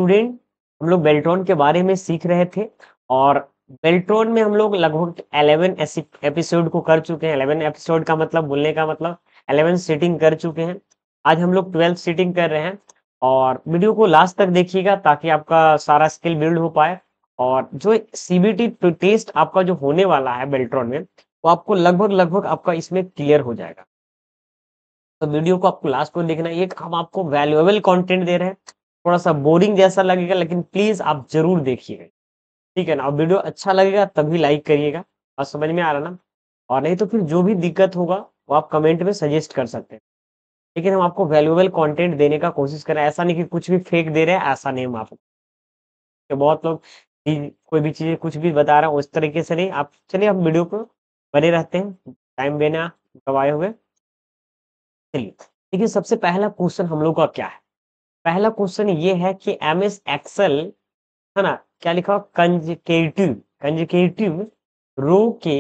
Student हम लोग बेल्ट्रॉन के बारे में सीख रहे थे और बेल्ट्रॉन में हम लोग लगभग 11 एपिसोड को कर चुके हैं। 11 एपिसोड का मतलब बोलने का मतलब 11 सीटिंग कर चुके हैं। आज हम लोग 12 सीटिंग कर रहे हैं और वीडियो को लास्ट तक देखिएगा ताकि आपका सारा स्किल बिल्ड हो पाए। और जो सीबीटी टेस्ट आपका जो होने वाला है बेल्ट्रॉन में, वो आपको लगभग लगभग आपका इसमें क्लियर हो जाएगा। तो वीडियो को आपको लास्ट को देखना है। एक हम आपको वैल्यूएबल कंटेंट दे रहे हैं। थोड़ा सा बोरिंग जैसा लगेगा लेकिन प्लीज आप जरूर देखिएगा, ठीक है ना। और वीडियो अच्छा लगेगा तभी लाइक करिएगा। और समझ में आ रहा ना? और नहीं तो फिर जो भी दिक्कत होगा वो आप कमेंट में सजेस्ट कर सकते हैं। लेकिन हम आपको वैल्यूएबल कंटेंट देने का कोशिश कर रहे हैं, ऐसा नहीं कि कुछ भी फेक दे रहे हैं, ऐसा नहीं हम आपको। कि बहुत लोग कोई भी चीज़ कुछ भी बता रहा है उस तरीके से नहीं। आप चलिए हम वीडियो को बने रहते हैं, टाइम बिना गवाए हुए। चलिए देखिए, सबसे पहला क्वेश्चन हम लोग का क्या है। पहला क्वेश्चन ये है कि एमएस एक्सेल, है ना, क्या लिखा हुआ, कंजकेटिव कंजकेटिव रो के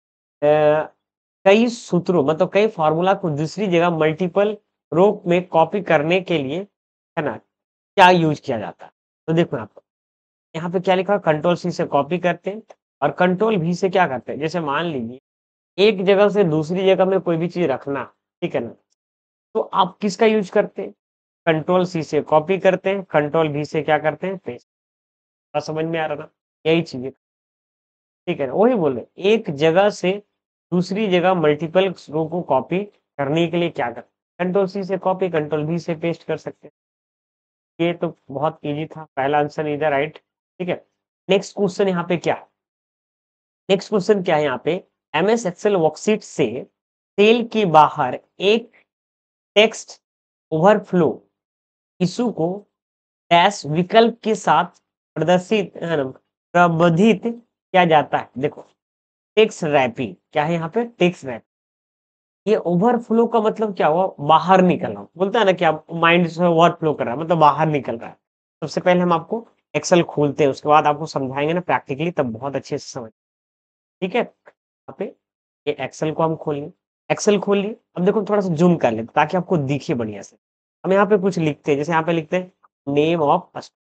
कई सूत्रों मतलब कई फार्मूला को दूसरी जगह मल्टीपल रो में कॉपी करने के लिए, है ना, क्या यूज किया जाता है। तो देखो आपको यहाँ पे क्या लिखा है, कंट्रोल सी से कॉपी करते हैं और कंट्रोल वी से क्या करते हैं। जैसे मान लीजिए एक जगह से दूसरी जगह में कोई भी चीज रखना, ठीक है ना, तो आप किसका यूज करते हैं, कंट्रोल सी से कॉपी करते हैं, कंट्रोल वी से क्या करते हैं, पेस्ट। समझ में आ रहा ना? यही चीज है, ठीक है ना। वही बोल रहे एक जगह से दूसरी जगह मल्टीपल रो को कॉपी करने के लिए क्या करते हैं, कंट्रोल सी से कॉपी, कंट्रोल वी से पेस्ट कर सकते हैं। ये तो बहुत इजी था, पहला आंसर इधर राइट, ठीक है। नेक्स्ट क्वेश्चन यहाँ पे क्या है, नेक्स्ट क्वेश्चन क्या है यहाँ पे, एमएस एक्सेल वर्कशीट से सेल के बाहर एक टेक्स्ट ओवरफ्लो इशू को डैश विकल्प के साथ प्रदर्शित प्रबंधित किया जाता है। देखो टेक्स्ट रैपिंग क्या है यहाँ पे, टेक्स्ट रैपिंग। ये ओवरफ्लो का मतलब क्या हुआ, बाहर निकलना। बोलता है ना कि आप माइंड से ओवरफ्लो कर रहा है मतलब बाहर निकल रहा है। सबसे पहले हम आपको एक्सेल खोलते हैं, उसके बाद आपको समझाएंगे ना प्रैक्टिकली, तब बहुत अच्छे से समझ, ठीक है। यहाँ पे ये एक्सेल को हम खोल लिए, एक्सेल खोल लिए। अब देखो थोड़ा सा जूम कर लेते ताकि आपको दिखे बढ़िया से। हम यहाँ पे कुछ लिखते हैं, जैसे यहाँ पे लिखते हैं नेम ऑफ,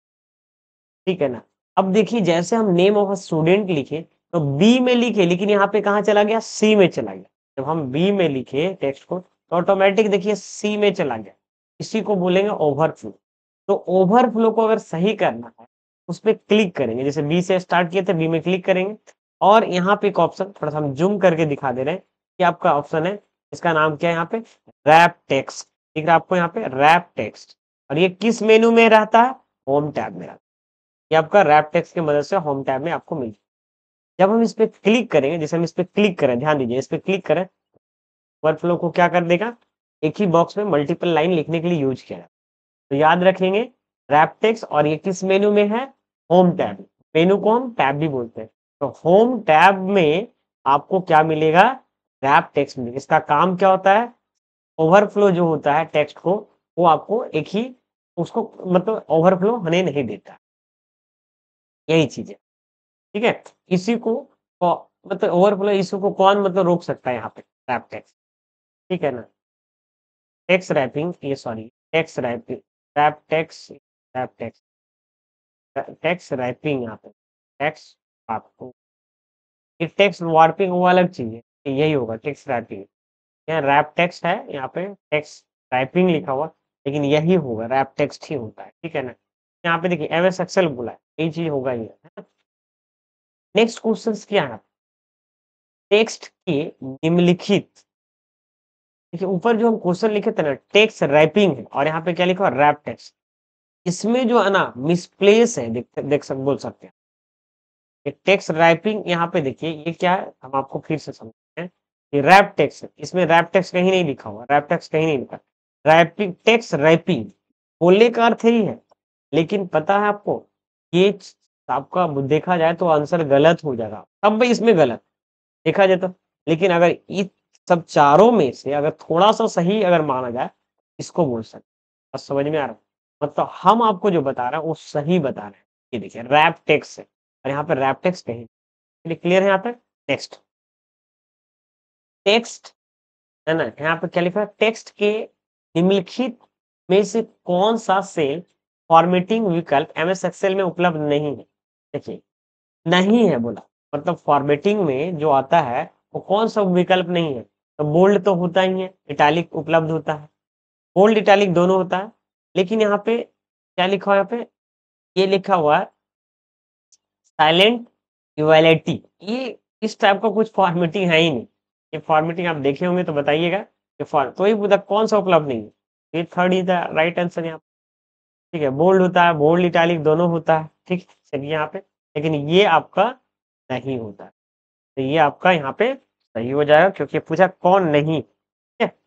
ठीक है ना। अब देखिए जैसे हम नेम ऑफ स्टूडेंट लिखे तो बी में लिखे, लेकिन यहाँ पे कहाँ चला गया, सी में चला गया। जब हम बी में लिखे टेक्स्ट को तो ऑटोमेटिक देखिए सी में चला गया। इसी को बोलेंगे ओवरफ्लो। तो ओवरफ्लो को अगर सही करना है उस पर क्लिक करेंगे, जैसे बी से स्टार्ट किए थे, बी में क्लिक करेंगे। और यहाँ पे एक ऑप्शन थोड़ा सा हम जूम करके दिखा दे रहे हैं कि आपका ऑप्शन है, इसका नाम क्या है यहाँ पे, रैप टेक्स्ट। दिख रहा है आपको यहाँ पे रैप टेक्स्ट। और ये किस मेनू में रहता है, होम टैब में रहता है। ये आपका रैप टेक्स्ट की मदद से होम टैब में आपको मिल। जब हम इस पे क्लिक करेंगे, जैसे हम इस पे क्लिक करें, ध्यान दीजिए इस पे क्लिक करें, वर्कफ्लो को क्या कर देगा, एक ही बॉक्स में मल्टीपल लाइन लिखने के लिए यूज किया जाता है। तो याद रखेंगे रैप टेक्स्ट, और ये किस मेनू में है, होम टैब। मेनू को हम टैब भी बोलते हैं। तो होम टैब में आपको क्या मिलेगा, रैप टेक्स्ट मिलेगा। इसका काम क्या होता है, ओवरफ्लो जो होता है टेक्स्ट को, वो आपको एक ही उसको मतलब ओवरफ्लो होने नहीं देता। यही चीज है, ठीक है। इसी को मतलब ओवरफ्लो इशू को कौन मतलब रोक सकता है यहाँ पे, रैप टेक्स्ट, ठीक है ना। टेक्स्ट रैपिंग, ये sorry text wrapping, wrap text, wrap text, text wrapping यहाँ पे, टेक्स्ट आपको, ये टेक्स्ट वार्पिंग वो अलग चीज है, यही होगा टेक्स्ट रैपिंग। यहाँ रैप टेक्स्ट है, यहाँ पे टेक्स्ट टाइपिंग लिखा हुआ, लेकिन यही होगा रैप टेक्स्ट ही होता है, ठीक है ना। यहाँ पे देखिए एमएस एक्सेल बोला है, यही चीज होगा ये। नेक्स्ट क्वेश्चन क्या है, टेक्स्ट के निम्नलिखित, देखिए ऊपर जो हम क्वेश्चन लिखे थे ना, टेक्स्ट रैपिंग है और यहाँ पे क्या लिखा है, रैप टेक्स्ट। इसमें जो है ना मिसप्लेस है, बोल सकते हैं। ये टेक्स्ट रैपिंग यहाँ पे देखिए ये क्या है, हम आपको फिर से समझते हैं। ये रैप टेक्स्ट है, इसमें रैप टेक्स्ट कहीं नहीं लिखा हुआ, रैप टेक्स्ट कहीं नहीं लिखा। रैपिंग टेक्स्ट रैपिंग बोलने का अर्थ यही है, लेकिन पता है आपको ये आपका देखा जाए तो आंसर गलत हो जाएगा। अब भाई इसमें गलत देखा जाए तो, लेकिन अगर इस सब चारों में से अगर थोड़ा सा सही अगर माना जाए, इसको बोल सकते हैं। बस समझ में आ रहा है, मतलब हम आपको जो बता रहे हैं वो सही बता रहे हैं। ये देखिए रैप टेक्स्ट है और यहाँ पे रैप टेक्स्ट कहीं, क्लियर है यहाँ तक। नेक्स्ट टेक्स्ट, है ना, यहाँ पे क्या लिखा है, टेक्स्ट के निम्नलिखित में से कौन सा सेल फॉर्मेटिंग विकल्प एमएस एक्सेल में उपलब्ध नहीं है। देखिए, नहीं है बोला, मतलब फॉर्मेटिंग में जो आता है वो कौन सा विकल्प नहीं है? तो बोल्ड तो होता ही है, इटैलिक उपलब्ध होता है, बोल्ड इटैलिक दोनों होता है, लेकिन यहाँ पे क्या लिखा हुआ है? यहाँ पे ये लिखा हुआ है साइलेंट ड्युअलिटी। ये इस टाइप का कुछ फॉर्मेटिंग है ही नहीं। ये फॉर्मेटिंग आप देखे होंगे तो बताइएगा। ये फॉर्म तो ये पूछा कौन सा उपलब्ध नहीं है? ये third is the right answer यहाँ पे। ठीक है, बोल्ड होता है, बोल्ड इटैलिक दोनों होता है, ठीक चलिए यहाँ पे, लेकिन ये आपका नहीं होता है। तो ये आपका यहाँ पे सही हो जाएगा क्योंकि पूछा कौन नहीं। ठीक है,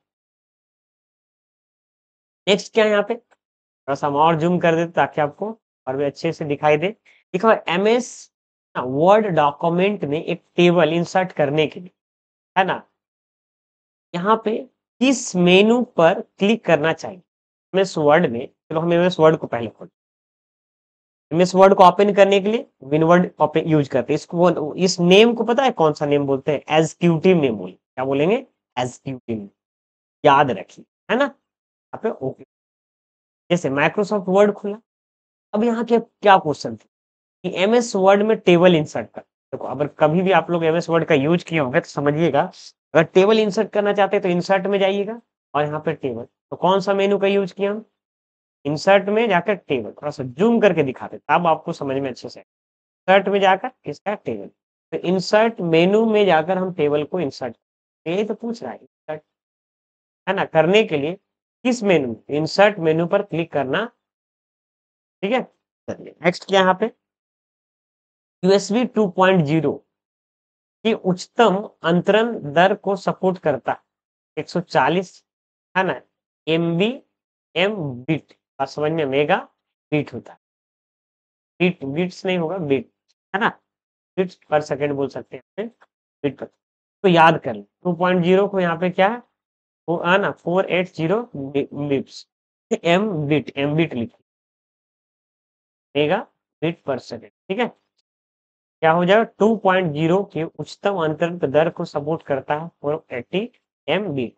नेक्स्ट क्या है यहाँ पे? थोड़ा सा हम और जूम कर देते ताकि आपको और भी अच्छे से दिखाई दे। देखो एमएस वर्ड डॉक्यूमेंट में एक टेबल इंसर्ट करने के लिए, है ना, यहाँ पे किस मेनू पर क्लिक करना चाहिए? एमएस वर्ड में, चलो हम एमएस वर्ड को पहले खोलते हैं। एमएस वर्ड को ओपन करने के लिए विनवर्ड ओपन यूज करते हैं। इसको, इस नेम को पता है कौन सा नेम बोलते हैं? एग्जीक्यूटिव नेम बोलेंगे। क्या बोलेंगे? एग्जीक्यूटिव। याद रखिए, है ना। यहाँ पे ओके, जैसे माइक्रोसॉफ्ट वर्ड खुला। अब यहाँ के क्या क्वेश्चन थे कि एमएस वर्ड में टेबल इंसर्ट कर। देखो, अगर कभी भी आप लोग एमएस वर्ड का यूज किए होंगे तो समझिएगा, अगर टेबल इंसर्ट करना चाहते हैं तो इंसर्ट में जाइएगा और यहाँ पे टेबल। तो कौन सा मेनू का यूज किया हम? इंसर्ट में जाकर टेबल। थोड़ा सा जूम करके दिखाते तब आपको समझ में अच्छे से। इंसर्ट में जाकर किसका? टेबल। तो इंसर्ट मेनू में जाकर हम टेबल को इंसर्ट, यही तो पूछ रहा है इंसर्ट, है ना। करने के लिए किस मेनू? इंसर्ट मेनू पर क्लिक करना। ठीक है, चलिए नेक्स्ट क्या यहाँ पे? यूएसबी 2.0 की उच्चतम अंतरण दर को सपोर्ट करता है 140, है ना, एमबी एम बीट। और समझ में मेगा बीट होता है। बीट बीट्स नहीं होगा, बीट, है ना। बीट्स पर सेकंड बोल सकते हैं बीट पर। तो याद कर लें 2.0 को यहाँ पे क्या है? वो है ना 480 बिट्स। एम बीट लिखिए, मेगा बीट पर सेकंड। ठीक है, क्या हो जाएगा? 2.0 के उच्चतम अंतरण दर को सपोर्ट करता है 480 एमबी।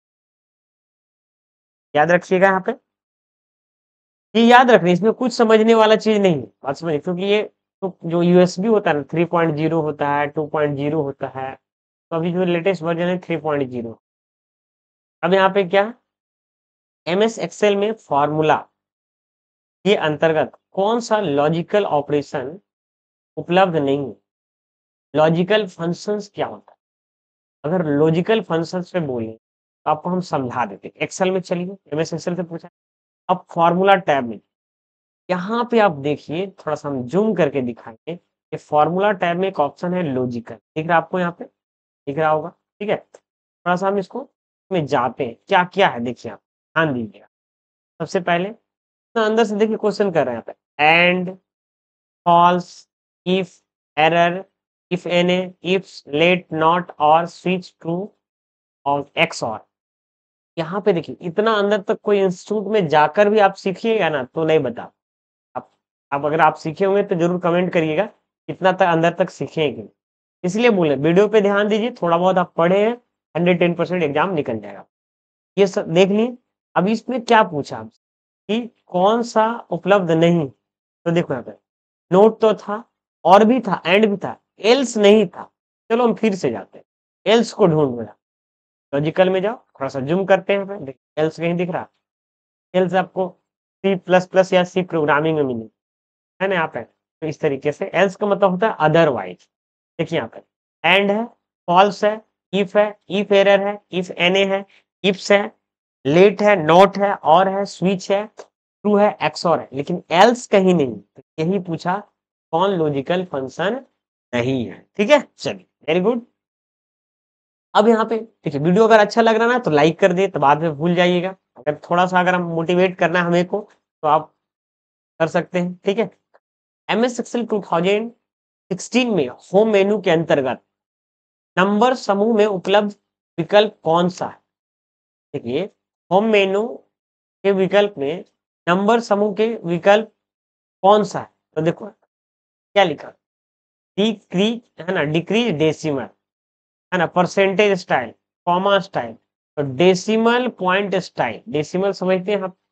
याद रखिएगा यहाँ पे, ये याद रखना, इसमें कुछ समझने वाला चीज नहीं है। बात समझिए, क्योंकि ये तो जो यूएसबी होता है ना 3.0 होता है, 2.0 होता है, तो अभी जो लेटेस्ट वर्जन है 3.0। अब यहाँ पे क्या? एमएस एक्सेल में फॉर्मूला के अंतर्गत कौन सा लॉजिकल ऑपरेशन उपलब्ध नहीं है? लॉजिकल फंक्शंस क्या होता है? अगर लॉजिकल फंक्शंस पे बोले तो आपको हम समझा देते। एक्सेल में चलिए, एमएस एक्सेल से पूछा। अब फॉर्मूला टैब में यहाँ पे आप देखिए, थोड़ा सा हम जूम करके दिखाएंगे कि फॉर्मूला टैब में एक ऑप्शन है लॉजिकल, दिख रहा है आपको? यहाँ पे दिख रहा होगा, ठीक है। थोड़ा सा हम इसको में जाते हैं, क्या क्या है देखिए, आप ध्यान दीजिएगा। सबसे पहले तो अंदर से देखिए क्वेश्चन कर रहे हैं यहाँ पे, and, false, if, error, if any, if, let, not, और स्विच, ट्रू और एक्स। और यहाँ पे देखिए, इतना अंदर तक कोई इंस्टीट्यूट में जाकर भी आप सीखिएगा ना तो नहीं बता। आप आप अगर आप सीखे होंगे तो जरूर कमेंट करिएगा कितना तक अंदर तक सीखेंगे। इसलिए बोले वीडियो पे ध्यान दीजिए, थोड़ा बहुत आप पढ़े हैं, 110% एग्जाम निकल जाएगा। ये सब देख लिए। अब इसमें क्या पूछा आपसे कि कौन सा उपलब्ध नहीं? तो देखो यहाँ पे नोट तो था, और भी था, एंड भी था, एल्स नहीं था। चलो हम फिर से जाते हैं, एल्स को ढूंढ रहा। लॉजिकल में जाओ, थोड़ा सा जूम करते हैं, देखिए एल्स कहीं दिख रहा? एल्स आपको सी प्लस प्लस या सी प्रोग्रामिंग में मिले, है ना यहाँ पे। तो इस तरीके से एल्स का मतलब होता है अदरवाइज। देखिए यहाँ पे एंड है, फॉल्स है, इफ है, इफ एरर है, इफ एने है, इफ्स है, लेट है, नॉट है, और है, स्विच है, ट्रू है, एक्सऑर है, लेकिन एल्स कहीं नहीं। तो यही पूछा कौन लॉजिकल फंक्शन नहीं है। ठीक है, चलिए वेरी गुड। अब यहाँ पे देखिए, वीडियो अगर अच्छा लग रहा है ना तो लाइक कर दे, तो बाद में भूल जाइएगा। अगर थोड़ा सा अगर हम मोटिवेट करना है हमें को तो आप कर सकते हैं। ठीक है, एमएस एक्सेल 2016 में होम मेन्यू के अंतर्गत नंबर समूह में उपलब्ध विकल्प कौन सा है? देखिए, होम मेन्यू के विकल्प में नंबर समूह के विकल्प कौन सा है? तो देखो क्या लिखा, डिक्रीज, है ना, डिक्रीज डेसिमल, है ना, परसेंटेज स्टाइल, कॉमा स्टाइल, तो डेसिमल पॉइंट स्टाइल। डेसिमल समझते हैं आप,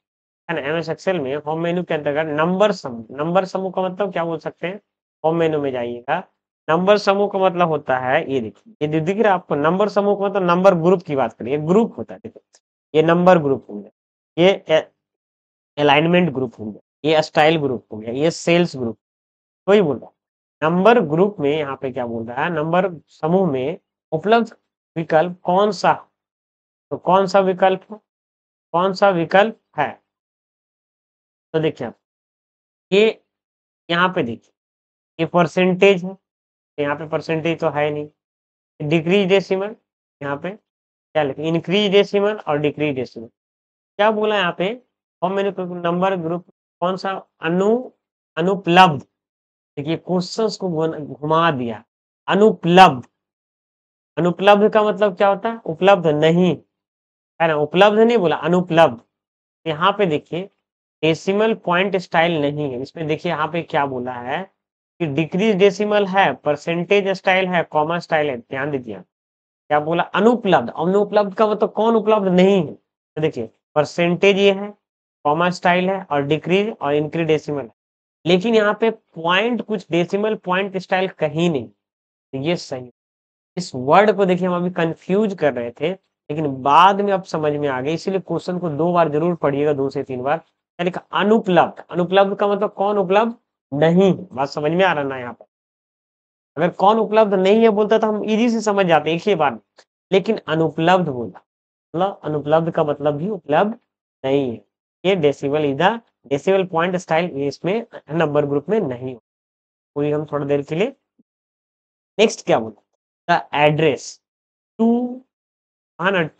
है ना। एमएस एक्सेल में होम मेन्यू के अंतर्गत नंबर समूह का मतलब क्या बोल सकते हैं? होम मेन्यू में जाइएगा, नंबर समूह का मतलब होता है, ये देखिए, ये दिख रहा है आपको, नंबर समूह का मतलब नंबर ग्रुप की बात करिए, ग्रुप होता है, देखो ये नंबर ग्रुप हो गया, ये अलाइनमेंट ग्रुप हो गया, ये स्टाइल ग्रुप हो गया, ये सेल्स ग्रुप, वही बोल रहा हूँ। नंबर ग्रुप में यहाँ पे क्या बोल रहा है, नंबर समूह में उपलब्ध विकल्प कौन सा, तो कौन सा विकल्प, कौन सा विकल्प है, तो देखिए आप, ये यहाँ पे देखिए, ये परसेंटेज है, तो यहाँ पे परसेंटेज तो है नहीं। डिक्रीज डेसिमल, यहाँ पे क्या लिखे, इंक्रीज डेसिमल और डिक्रीज डेसिमल। क्या बोला यहाँ पे, और मैंने नंबर ग्रुप कौन सा, अनु अनुपलब्ध, देखिए क्वेश्चंस को घुमा दिया, अनुपलब्ध, अनुपलब्ध का मतलब क्या होता है, उपलब्ध नहीं, है ना, उपलब्ध नहीं बोला, अनुपलब्ध। यहाँ पे देखिए डेसिमल पॉइंट स्टाइल नहीं है इसमें, देखिए यहाँ पे क्या बोला है कि डिक्रीज डेसिमल है, परसेंटेज स्टाइल है, कॉमा स्टाइल है, ध्यान दीजिए। क्या बोला, अनुपलब्ध, अनुपलब्ध का मतलब कौन उपलब्ध नहीं है, तो देखिए परसेंटेज ये है, कॉमा स्टाइल है, और डिक्रीज और इंक्रीज डेसिमल है, लेकिन यहाँ पे पॉइंट कुछ डेसिमल पॉइंट स्टाइल कहीं नहीं, तो ये सही। इस वर्ड को देखिए हम अभी कंफ्यूज कर रहे थे, लेकिन बाद में अब समझ में आ गया, इसीलिए क्वेश्चन को 2 बार जरूर पढ़िएगा, 2 से 3 बार। क्या लिखा, अनुपलब्ध, अनुपलब्ध का मतलब कौन उपलब्ध नहीं, बात समझ में आ रहा ना यहाँ पर। अगर कौन उपलब्ध नहीं है बोलता तो हम इजी से समझ जाते एक ही बार में, लेकिन अनुपलब्ध बोला, मतलब अनुपलब्ध का मतलब भी उपलब्ध नहीं है, ये डेसिबल इधर डेसिबल पॉइंट स्टाइल इसमें नंबर ग्रुप में नहीं हो। पूरी हम थोड़ा देर के लिए, नेक्स्ट क्या बोला, द एड्रेस टू, है ना,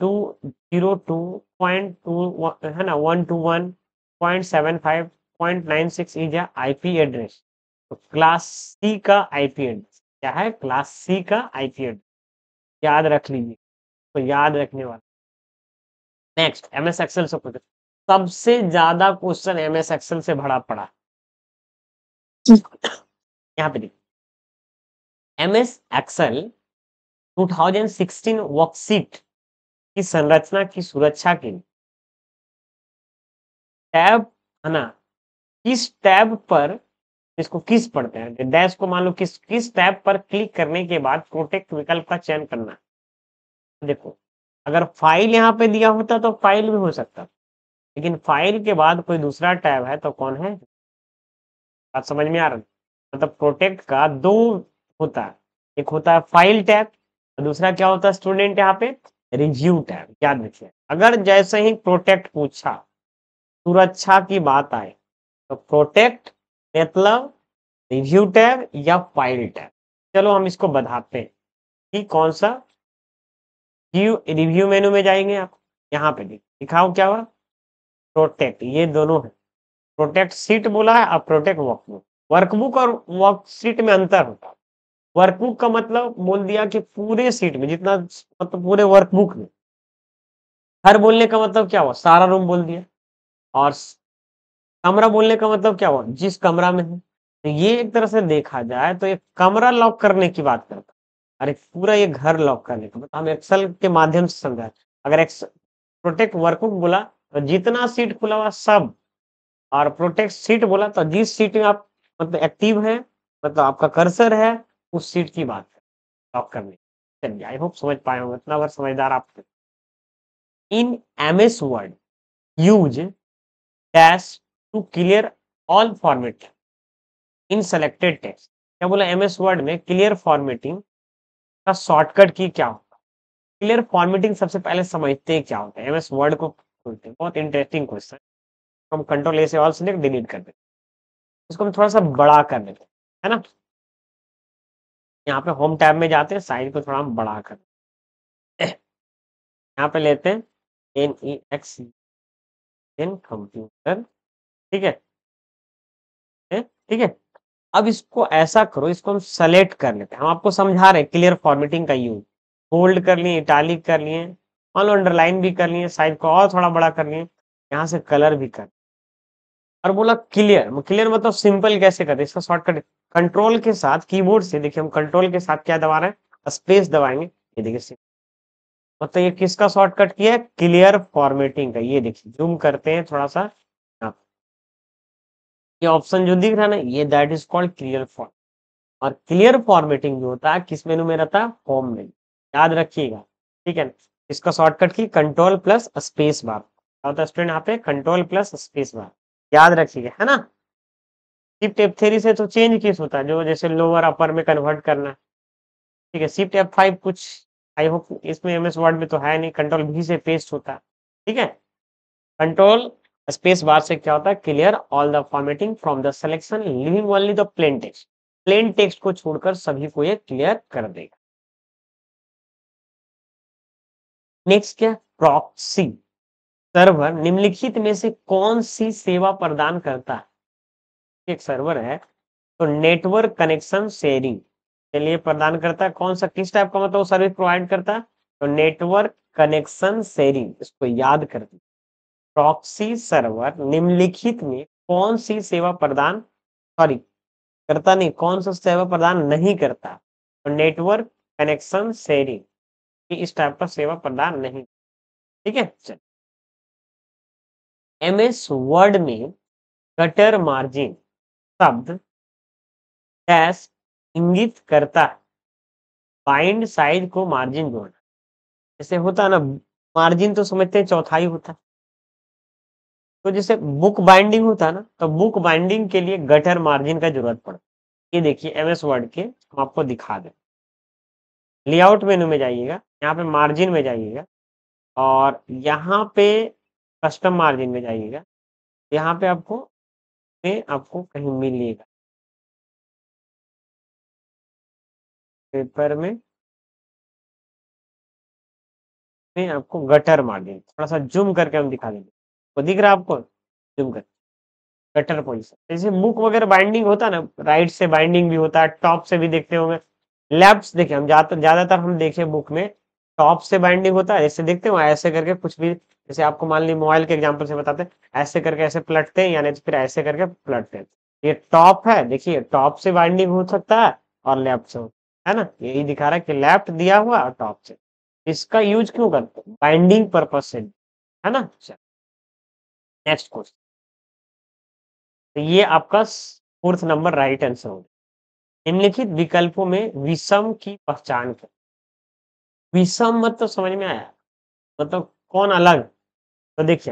202.2, है ना, 121.75.96 इज आईपी एड्रेस। तो क्लास सी का आईपी एड्रेस क्या है, क्लास सी का आईपी एड्रेस, याद रख लीजिए, तो याद रखने वाला। नेक्स्ट एमएस एक्सेल से पूछे, सबसे ज्यादा क्वेश्चन एमएस एक्सेल से भरा पड़ा, यहाँ पे देखिए, एमएस एक्सेल 2016 वर्कशीट की संरचना की सुरक्षा के लिए टैब, है ना, किस टैब पर, इसको किस पढ़ते हैं, डैश को मान लो किस किस टैब पर क्लिक करने के बाद प्रोटेक्ट विकल्प का चयन करना है। देखो, अगर फाइल यहाँ पे दिया होता तो फाइल भी हो सकता, लेकिन फाइल के बाद कोई दूसरा टैब है तो कौन है, बात समझ में आ रहा है? मतलब प्रोटेक्ट का 2 होता है, एक होता है फाइल टैब, और दूसरा क्या होता है स्टूडेंट यहाँ पे, रिव्यू टैब। याद रखिए, अगर जैसे ही प्रोटेक्ट पूछा, सुरक्षा की बात आए, तो प्रोटेक्ट मतलब रिव्यू टैब या फाइल टैब। चलो हम इसको बताते हैं कि कौन सा, रिव्यू मेनू में जाएंगे आप, यहाँ पे दिखाओ क्या हुआ, प्रोटेक्ट, ये दोनों है, प्रोटेक्ट सीट बोला है और प्रोटेक्ट वर्कबुक। वर्कबुक और वर्कशीट में अंतर होता है, वर्कबुक का मतलब बोल दिया कि पूरे सीट में जितना, मतलब पूरे वर्कबुक में, हर बोलने का मतलब क्या हुआ, सारा रूम बोल दिया, और कमरा बोलने का मतलब क्या हुआ, जिस कमरा में है। तो ये एक तरह से देखा जाए तो एक कमरा लॉक करने की बात करता है, अरे पूरा ये घर लॉक करने का, मतलब हम एक्सेल के माध्यम से समझा। अगर प्रोटेक्ट वर्कबुक बोला तो जितना सीट खुला हुआ सब, और प्रोटेक्ट सीट बोला तो जिस सीट में आप मतलब एक्टिव है, मतलब आपका कर्सर है, उस सीट की बात है लॉक करने। चलिए आई होप समझ पाए होंगे, इतना बार समझदार आप। In MS Word use dash to clear all format in selected text. क्या बोला, एमएस वर्ड में क्लियर फॉर्मेटिंग का शॉर्टकट की क्या होता है। क्लियर फॉर्मेटिंग सबसे पहले समझते हैं क्या होता है, एमएस वर्ड को खोलते हैं, बहुत इंटरेस्टिंग क्वेश्चन। हम कंट्रोल ए से ऑल सेलेक्ट डिलीट कर देते हैं, इसको हम थोड़ा सा बड़ा कर देते हैं, है ना। यहाँ पे होम टैब में जाते हैं, साइज को थोड़ा हम बड़ा कर देते हैं। यहाँ पे लेते हैं NEX इन कंप्यूटर, ठीक है, ठीक है। अब इसको ऐसा करो, इसको हम सेलेक्ट कर लेते हैं, हम आपको समझा रहे हैं क्लियर फॉर्मेटिंग का यूज। बोल्ड कर लिए, इटालिक कर लिए, मान लो अंडरलाइन भी कर लिए, साइज को और थोड़ा बड़ा कर लिए, यहाँ से कलर भी कर, और बोला क्लियर, क्लियर मतलब सिंपल कैसे करते, इसका शॉर्टकट कंट्रोल के साथ कीबोर्ड से, देखिए हम कंट्रोल के साथ क्या दबा रहे हैं, स्पेस दबाएंगे, ये देखिए मतलब ये किसका शॉर्टकट किया है, क्लियर फॉर्मेटिंग का। ये देखिए जूम करते हैं थोड़ा सा, ये ऑप्शन जो दिख रहा है ना, ये that is called clear form. और क्लियर फॉर्मेटिंग जो होता है किस मेनू में रहता है? Home menu. याद रखिएगा, ठीक है ना। इसका शॉर्टकट की कंट्रोल प्लस स्पेस बार क्या होता है स्टूडेंट? यहाँ पे कंट्रोल प्लस स्पेस बार याद रखिएगा, है ना। शिफ्ट F3 से तो चेंज केस होता है, जो जैसे लोअर अपर में कन्वर्ट करना है, ठीक है। शिफ्ट F5 कुछ आई होप इसमें MS वर्ड में तो है नहीं, कंट्रोल V से पेस्ट होता है, ठीक है। कंट्रोल स्पेस बार से क्या होता है? Clear all the formatting from the selection living only the plain text. Plain text को छोड़कर सभी को ये क्लियर कर देगा। नेक्स्ट क्या? प्रॉक्सी सर्वर निम्नलिखित में से कौन सी सेवा प्रदान करता है? एक सर्वर है तो नेटवर्क कनेक्शन शेयरिंग के लिए प्रदान करता है। कौन सा, किस टाइप का मतलब वो सर्विस प्रोवाइड करता है? तो नेटवर्क कनेक्शन शेयरिंग, इसको याद कर दीजिए। प्रॉक्सी सर्वर निम्नलिखित में कौन सी सेवा प्रदान, सॉरी करता नहीं, कौन सा सेवा प्रदान नहीं करता? तो नेटवर्क कनेक्शन शेयरिंग इस टाइप का सेवा प्रदान नहीं, ठीक है। चल MS वर्ड में कटर मार्जिन शब्द डैश इंगित करता है बाइंड साइज को मार्जिन जोड़ना। जैसे होता है ना, मार्जिन तो समझते हैं चौथाई होता है, तो जैसे बुक बाइंडिंग होता है ना, तो बुक बाइंडिंग के लिए गटर मार्जिन का जरूरत पड़ता है। ये देखिए MS वर्ड के हम आपको दिखा दें। लेआउट मेनू में जाइएगा, यहाँ पे मार्जिन में जाइएगा और यहाँ पे कस्टम मार्जिन में जाइएगा। यहाँ पे आपको कहीं मिलेगा पेपर में आपको गटर मार्जिन, थोड़ा सा जूम करके हम दिखा देंगे, तो दिख रहा है आपको? जूम कर, गटर पोजीशन जैसे बुक वगैरह बाइंडिंग होता है ना, राइट से बाइंडिंग भी होता है, टॉप से भी देखते होंगे। लेफ्ट देखिए, हम ज्यादातर हम देखे बुक में टॉप से बाइंडिंग होता है, ऐसे देखते हो ऐसे करके कुछ भी, जैसे आपको मान ली मोबाइल के एग्जांपल से बताते हैं, ऐसे करके ऐसे पलटते हैं, यानी तो फिर ऐसे करके पलटते हैं। ये टॉप है, देखिए टॉप से बाइंडिंग हो सकता है और लेफ्ट से है ना, यही दिखा रहा है कि लेफ्ट दिया हुआ और टॉप से। इसका यूज क्यों करते हैं? बाइंडिंग पर्पज से, है ना। नेक्स्ट क्वेश्चन, तो ये आपका फोर्थ नंबर राइट आंसर होगा। निम्नलिखित विकल्पों में विषम की पहचान करें। विषम मतलब समझ में आया, मतलब कौन अलग? तो देखिए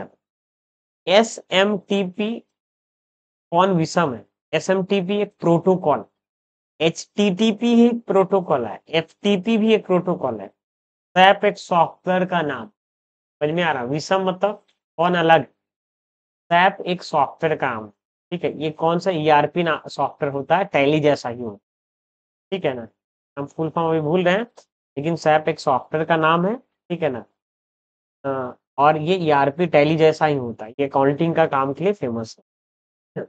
SMTP कौन विषम है? SMTP एक प्रोटोकॉल, HTTP ही एक प्रोटोकॉल है, FTP भी एक प्रोटोकॉल है, SAP एक सॉफ्टवेयर का नाम। समझ में आ रहा? विषम मतलब कौन अलग? SAP एक सॉफ्टवेयर का नाम, ठीक है। ये कौन सा ERP ना सॉफ्टवेयर होता है, टैली जैसा ही होता है, ठीक है ना। हम फुल फॉर्म अभी भूल रहे हैं, लेकिन SAP एक सॉफ्टवेयर का नाम है, ठीक है ना। और ये ERP टैली जैसा ही होता है, ये अकाउंटिंग का काम के लिए फेमस है।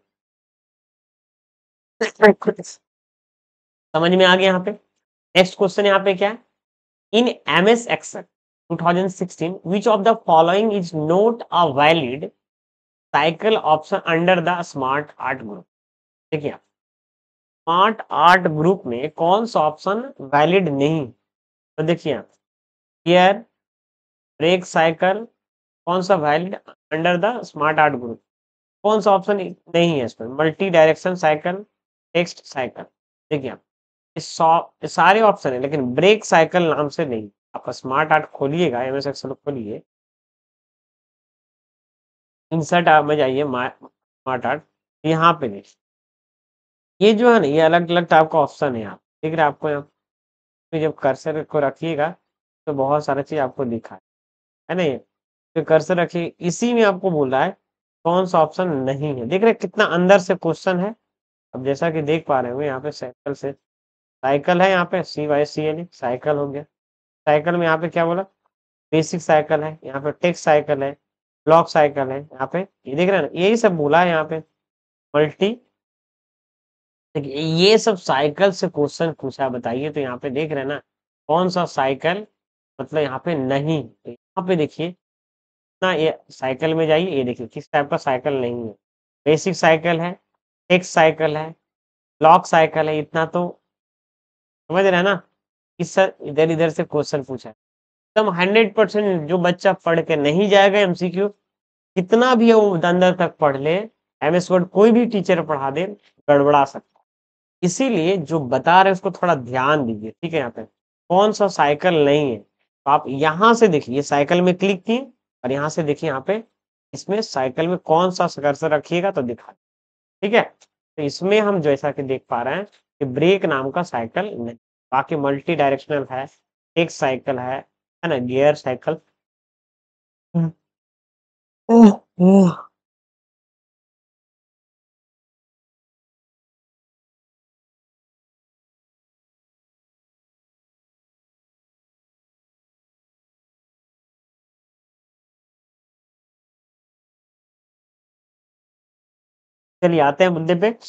समझ में आ गया यहाँ पे। नेक्स्ट क्वेश्चन यहाँ पे क्या है? In MS Excel 2016 which of the following is not a valid cycle option under the smart art group? देखिए स्मार्ट आर्ट ग्रुप में कौन सा ऑप्शन वैलिड नहीं? तो देखिए ईयर, ब्रेक साइकिल, कौन सा valid under the smart art group? कौन सा ऑप्शन नहीं है इसमें? Multi direction cycle, text cycle. देखिए ये सारे ऑप्शन है, लेकिन ब्रेक साइकिल नाम से नहीं। आप स्मार्ट आर्ट खोलिएगा, MS एक्सेल खोलिए, इंसर्ट में जाइए, स्मार्ट आर्ट, यहाँ पे देखिए ये जो है ना, ये अलग अलग टाइप का ऑप्शन है। यहाँ दिख रहा है आपको? यहाँ पे जब कर्सर को रखिएगा तो बहुत सारा चीज आपको दिखा है ना। ये तो कर्सर रखिए, इसी में आपको बोल रहा है कौन सा ऑप्शन नहीं है। देख रहे हैं कितना अंदर से क्वेश्चन है। अब जैसा कि देख पा रहे हो यहाँ पे साइकिल से, साइकिल है यहाँ पे CYCL साइकिल हो गया। साइकिल में यहाँ पे क्या बोला? बेसिक साइकिल है, यहाँ पे टेक्स्ट साइकिल है, ब्लॉक साइकिल है, यहाँ पे ये देख रहे हैं ना, यही सब बोला है यहाँ पे। मल्टी, देखिए ये सब साइकिल से क्वेश्चन पूछा है, बताइए। तो यहाँ पे देख रहे हैं ना कौन सा साइकिल मतलब यहाँ पे नहीं। तो यहाँ पे देखिए ना, ये साइकिल में जाइए, ये देखिए किस टाइप का साइकिल नहीं है। बेसिक साइकिल है, टेक्स्ट साइकिल है, ब्लॉक साइकिल है, इतना तो समझ रहे हैं ना। इस इधर इधर से क्वेश्चन पूछा है, एकदम 100% जो बच्चा पढ़ के नहीं जाएगा MCQ, कितना भी वो अंदर तक पढ़ ले, एमएस वर्ड कोई भी टीचर पढ़ा दे, गड़बड़ा सकता है। इसीलिए जो बता रहे हैं उसको थोड़ा ध्यान दीजिए, ठीक है? यहाँ पे कौन-सा साइकिल नहीं है, तो आप यहाँ से देखिए, ये साइकिल में क्लिक किए और यहाँ से देखिए यहाँ पे इसमें साइकिल में कौन-सा कर्सर रखिएगा तो दिखा, ठीक है? तो इसमें हम जैसा कि देख पा रहे हैं कि ब्रेक नाम का साइकिल नहीं, बाकी मल्टी डायरेक्शनल है, एक साइकिल है ना? Gear cycle. हुँ। ओह! ओह! चलिए आते हैं मुद्दे पे।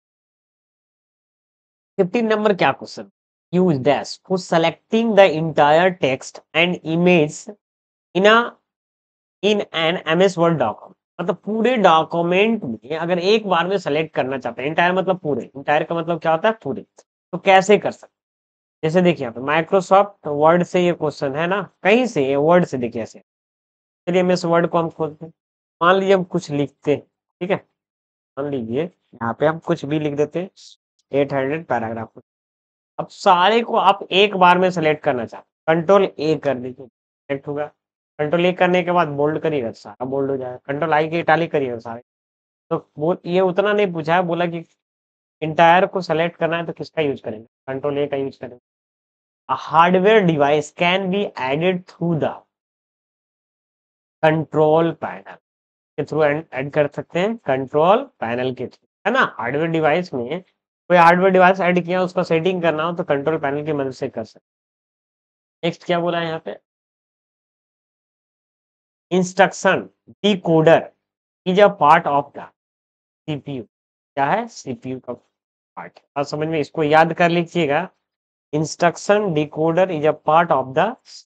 15 नंबर क्या question? Use dash for selecting the entire text and image in a in an MS Word document. मतलब पूरे डॉक्यूमेंट में अगर एक बार में सेलेक्ट करना चाहते हैं, एंटायर मतलब पूरे, एंटायर का मतलब क्या होता है? पूरे। तो कैसे कर सकते हैं? जैसे देखिए यहाँ पे माइक्रोसॉफ्ट वर्ड से ये क्वेश्चन है ना, कहीं से ये वर्ड से देखिए ऐसे। चलिए एमएस वर्ड को हम खोलते हैं। मान लीजिए हम कुछ लिखते हैं, ठीक है? मान लीजिए यहाँ पे हम कुछ भी लिख देते हैं, 800 पैराग्राफ। अब सारे को आप एक बार में सेलेक्ट करना चाहते हैं, कंट्रोल ए कर दीजिए, सेलेक्ट होगा। कंट्रोल ए करने के बाद बोल्ड करिएगा, सारा बोल्ड हो जाएगा। कंट्रोल आई की इटालिक करिएगा सारे। तो वो ये उतना नहीं पूछा है, बोला कि इंटायर को सेलेक्ट करना है तो किसका यूज करेंगे? कंट्रोल ए का यूज करेंगे। A hardware device can be added through the control panel के थ्रू ऐड कर सकते हैं, कंट्रोल पैनल के थ्रू, है ना? हार्डवेयर डिवाइस में कोई हार्डवेयर डिवाइस ऐड किया, उसको सेटिंग करना हो तो कंट्रोल पैनल की मदद से कर सकते हैं। नेक्स्ट क्या बोला है यहाँ पे? Instruction decoder is a part of the CPU. क्या है? सीपीयू का पार्ट। और समझ में, इसको याद कर लीजिएगा। Instruction decoder is a part of the.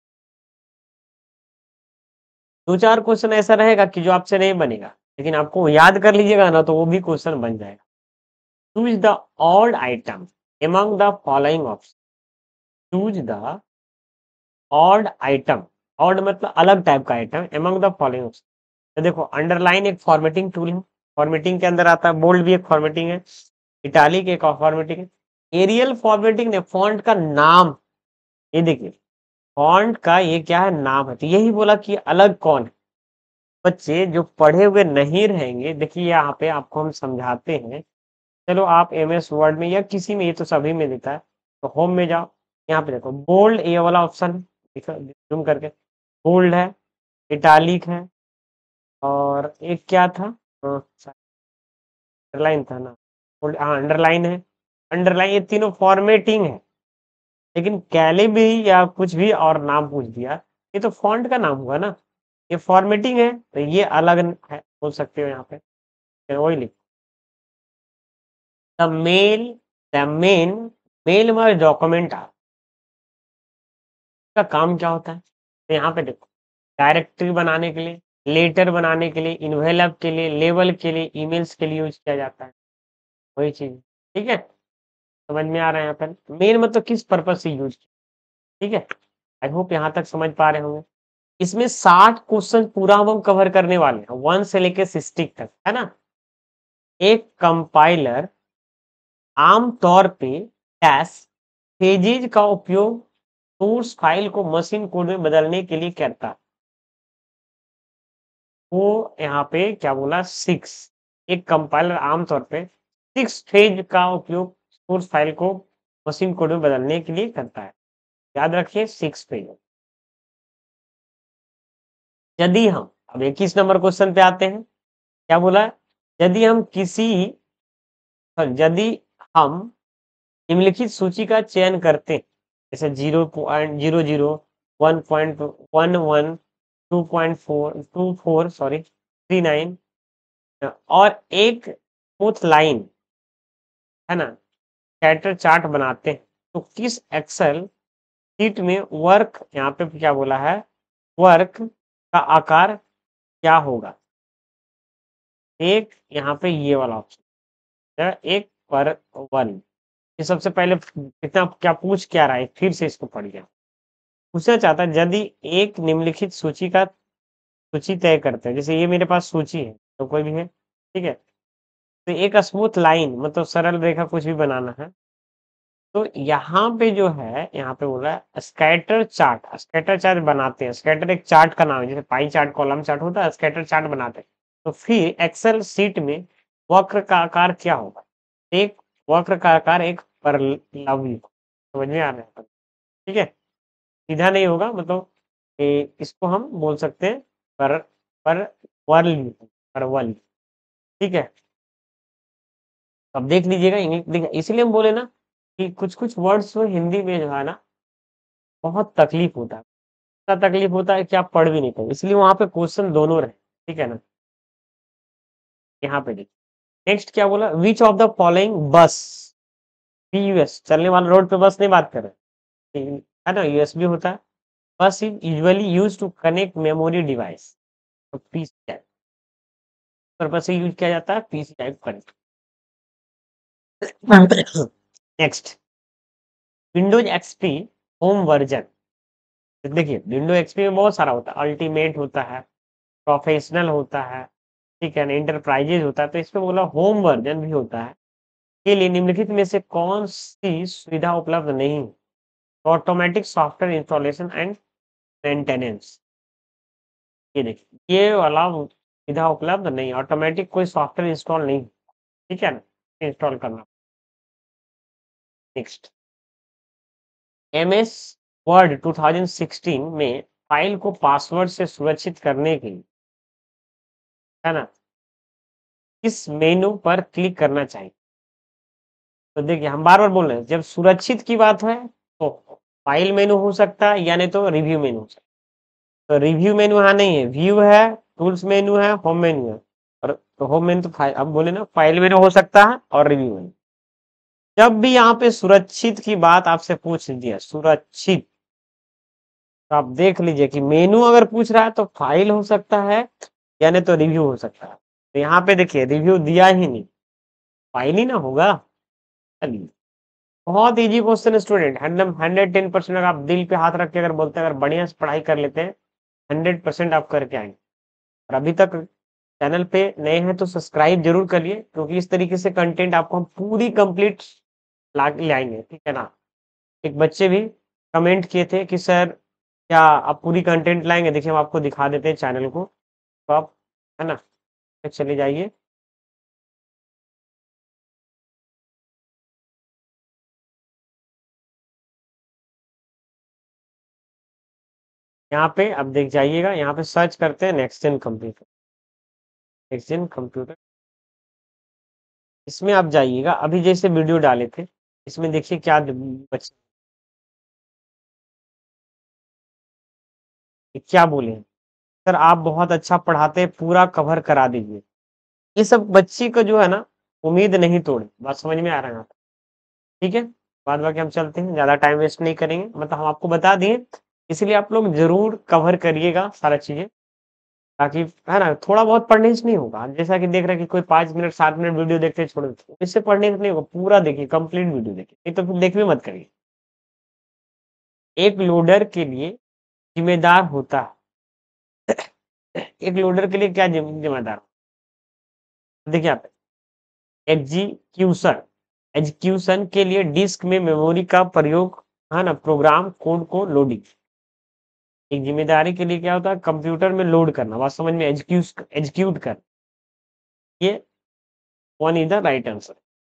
दो चार क्वेश्चन ऐसा रहेगा कि जो आपसे नहीं बनेगा, लेकिन आपको याद कर लीजिएगा ना तो वो भी क्वेश्चन बन जाएगा। Choose the odd item among the following option. Choose the odd item. Odd मतलब अलग टाइप का item, among the following option. तो देखो अंडरलाइन एक फॉर्मेटिंग टूल है, फॉर्मेटिंग के अंदर आता है। बोल्ड भी एक फॉर्मेटिंग है, इटालिक एक और फॉर्मेटिंग है। एरियल फॉर्मेटिंग ने फॉन्ट का नाम, ये देखिए फॉन्ट का ये क्या है? नाम है। तो यही बोला कि अलग कौन है? बच्चे जो पढ़े हुए नहीं रहेंगे, देखिए यहाँ पे आपको हम समझाते हैं। चलो आप एमएस वर्ड में या किसी में, ये तो सभी में देता है। तो होम में जाओ, यहाँ पे देखो बोल्ड ये वाला ऑप्शन, जूम करके बोल्ड है, इटालिक है, और एक क्या था? अंडरलाइन था ना? बोल्ड, हाँ अंडरलाइन है। अंडरलाइन, ये तीनों फॉर्मेटिंग है। लेकिन कैले भी या कुछ भी और नाम पूछ दिया, ये तो फॉन्ट का नाम हुआ ना। ये फॉर्मेटिंग है तो ये अलग है, बोल सकते हो यहाँ पे। फिर वही लिख the mail, the main mail में डॉक्यूमेंट का काम क्या होता है? तो यहाँ पे देखो डायरेक्टरी बनाने के लिए, लेटर बनाने के लिए, इन्वेलप के लिए, लेबल के लिए, ईमेल्स के लिए यूज किया जाता है। वही चीज, ठीक है? समझ में आ रहा है? यहाँ पर मेन मतलब किस पर्पज से यूज किया, ठीक है? आई होप यहाँ तक समझ पा रहे होंगे। इसमें 60 क्वेश्चन पूरा हम कवर करने वाले हैं, 1 से लेके 60 तक, है ना? एक कंपाइलर आमतौर पे डैश पेजेज का उपयोग सोर्स फाइल को मशीन कोड में बदलने के लिए करता है। वो यहाँ पे क्या बोला? 6। एक कंपाइलर आमतौर पे 6 फेज का उपयोग सोर्स फाइल को मशीन कोड में बदलने के लिए करता है। याद रखिए 6 फेज। यदि हम अब 21 नंबर क्वेश्चन पे आते हैं, क्या बोला? यदि हम किसी यदि हम निम्नलिखित सूची का चयन करते हैं, जैसे 0.00, 1.11, 2.4 सॉरी 39, और एक स्मूथ लाइन, है ना, स्कैटर चार्ट बनाते हैं, तो किस एक्सेल शीट में वर्क, यहाँ पे क्या बोला है? वर्क का आकार क्या होगा? एक यहाँ पे ये वाला ऑप्शन है, एक पर वन। ये सबसे पहले कितना क्या पूछ क्या रहा है, फिर से इसको पढ़ गया। पूछना चाहता है यदि एक निम्नलिखित सूची तय करते हैं, जैसे ये मेरे पास सूची है तो कोई भी है, ठीक है? तो एक स्मूथ लाइन मतलब सरल रेखा कुछ भी बनाना है। तो यहाँ पे जो है, यहाँ पे बोल रहा है स्कैटर चार्ट बनाते हैं। स्कैटर एक चार्ट का नाम है, जैसे पाई चार्ट, कॉलम चार्ट होता है, स्कैटर चार्ट बनाते हैं। तो फिर एक्सेल शीट में वक्र का आकार क्या होगा? एक वक्र का आकार एक परलवी, समझ में आ रहा है? ठीक है, सीधा नहीं होगा, मतलब इसको हम बोल सकते हैं पर परवल, परवल। ठीक है, अब देख लीजिएगा इंग्लिश, देखिए इसीलिए हम बोले ना कि कुछ-कुछ वर्ड्स में हिंदी में जो है ना बहुत तकलीफ होता है। इतना तकलीफ होता है कि आप पढ़ भी नहीं पाओगे, इसलिए वहाँ पे क्वेश्चन दोनों रहे, ठीक है ना? यहाँ पे देखिए, नेक्स्ट क्या बोला? Which of the following bus, पीयूएस चलने वाला रोड पे बस नहीं बात कर रहे हैं, है ना? यूएसबी होता है। Bus is usually used to connect memory device, तो पीसी टाइप पर्पस से यूज किया जाता है, PC type connect. Next, Windows XP home version. देखिए विंडो एक्सपी में बहुत सारा होता है, अल्टीमेट होता है, प्रोफेशनल होता है, ठीक है ना, इंटरप्राइजेज होता है, तो इसमें बोला होम वर्जन भी होता है। के लिए निम्नलिखित में से कौन सी सुविधा उपलब्ध नहीं है? Automatic software installation and maintenance. ये देखिए, ये वाला सुविधा उपलब्ध नहीं, ऑटोमेटिक कोई सॉफ्टवेयर इंस्टॉल नहीं, ठीक है ना, इंस्टॉल करना। नेक्स्ट, एमएस वर्ड 2016 में फाइल को पासवर्ड से सुरक्षित करने के लिए, है ना, किस मेनू पर क्लिक करना चाहिए? तो देखिए हम बार बार बोल रहे हैं, जब सुरक्षित की बात है तो फाइल मेनू हो सकता है या नहीं तो रिव्यू मेनू हो सकता है। तो रिव्यू मेनू यहाँ नहीं है, व्यू है, टूल्स मेनू है, होम मेनू है। और तो होम मेनू तो फाइल, अब बोले ना फाइल मेनू हो सकता है और रिव्यू मेनू। जब भी यहाँ पे सुरक्षित की बात आपसे पूछ दिया, सुरक्षित, तो आप देख लीजिए कि मेनू अगर पूछ रहा है तो फाइल हो सकता है या नहीं तो रिव्यू हो सकता है। तो यहाँ पे देखिए रिव्यू दिया ही नहीं, फाइल ही ना होगा। चलिए, बहुत इजी क्वेश्चन है स्टूडेंट, 110% अगर आप दिल पे हाथ रख के अगर बोलते हैं, अगर बढ़िया से पढ़ाई कर लेते हैं, 100% आप करके आएंगे। और अभी तक चैनल पे नए हैं तो सब्सक्राइब जरूर करिए, क्योंकि इस तरीके से कंटेंट आपको हम पूरी कंप्लीट ला के लाएंगे, ठीक है ना? एक बच्चे भी कमेंट किए थे कि सर क्या आप पूरी कंटेंट लाएंगे? देखिए हम आपको दिखा देते हैं चैनल को, तो आप, है ना, चले जाइए। यहाँ पे अब देख जाइएगा, यहाँ पे सर्च करते हैं next gen computer, next gen computer, इसमें आप जाइएगा, अभी जैसे वीडियो डाले थे इसमें देखिए क्या क्या बोले हैं, सर आप बहुत अच्छा पढ़ाते हैं, पूरा कवर करा दीजिए। ये सब बच्ची को जो है ना उम्मीद नहीं तोड़े, बात समझ में आ रहा है आप? ठीक है, बाद बाकी हम चलते हैं, ज्यादा टाइम वेस्ट नहीं करेंगे, मतलब हम आपको बता दिए, इसलिए आप लोग जरूर कवर करिएगा सारा चीजें, ताकि, है ना, थोड़ा बहुत पढ़ने से नहीं होगा। जैसा कि देख रहे हैं कि कोई 5 मिनट 7 मिनट वीडियो देखते छोड़ देते हैं, इससे पढ़ने से नहीं होगा, पूरा देखिए, कंप्लीट वीडियो देखिए, नहीं तो फिर देख भी मत करिए। एक लोडर के लिए जिम्मेदार होता है, एक लोडर के लिए क्या जिम्मेदार? देखिए आप, एग्जीक्यूशन, एग्जीक्यूशन के लिए डिस्क में मेमोरी का प्रयोग, है ना, प्रोग्राम कोड को लोडिंग। एक जिम्मेदारी के लिए क्या होता है? कंप्यूटर में लोड करना, बात समझ में, एग्जीक्यूट कर, ये one is the right answer.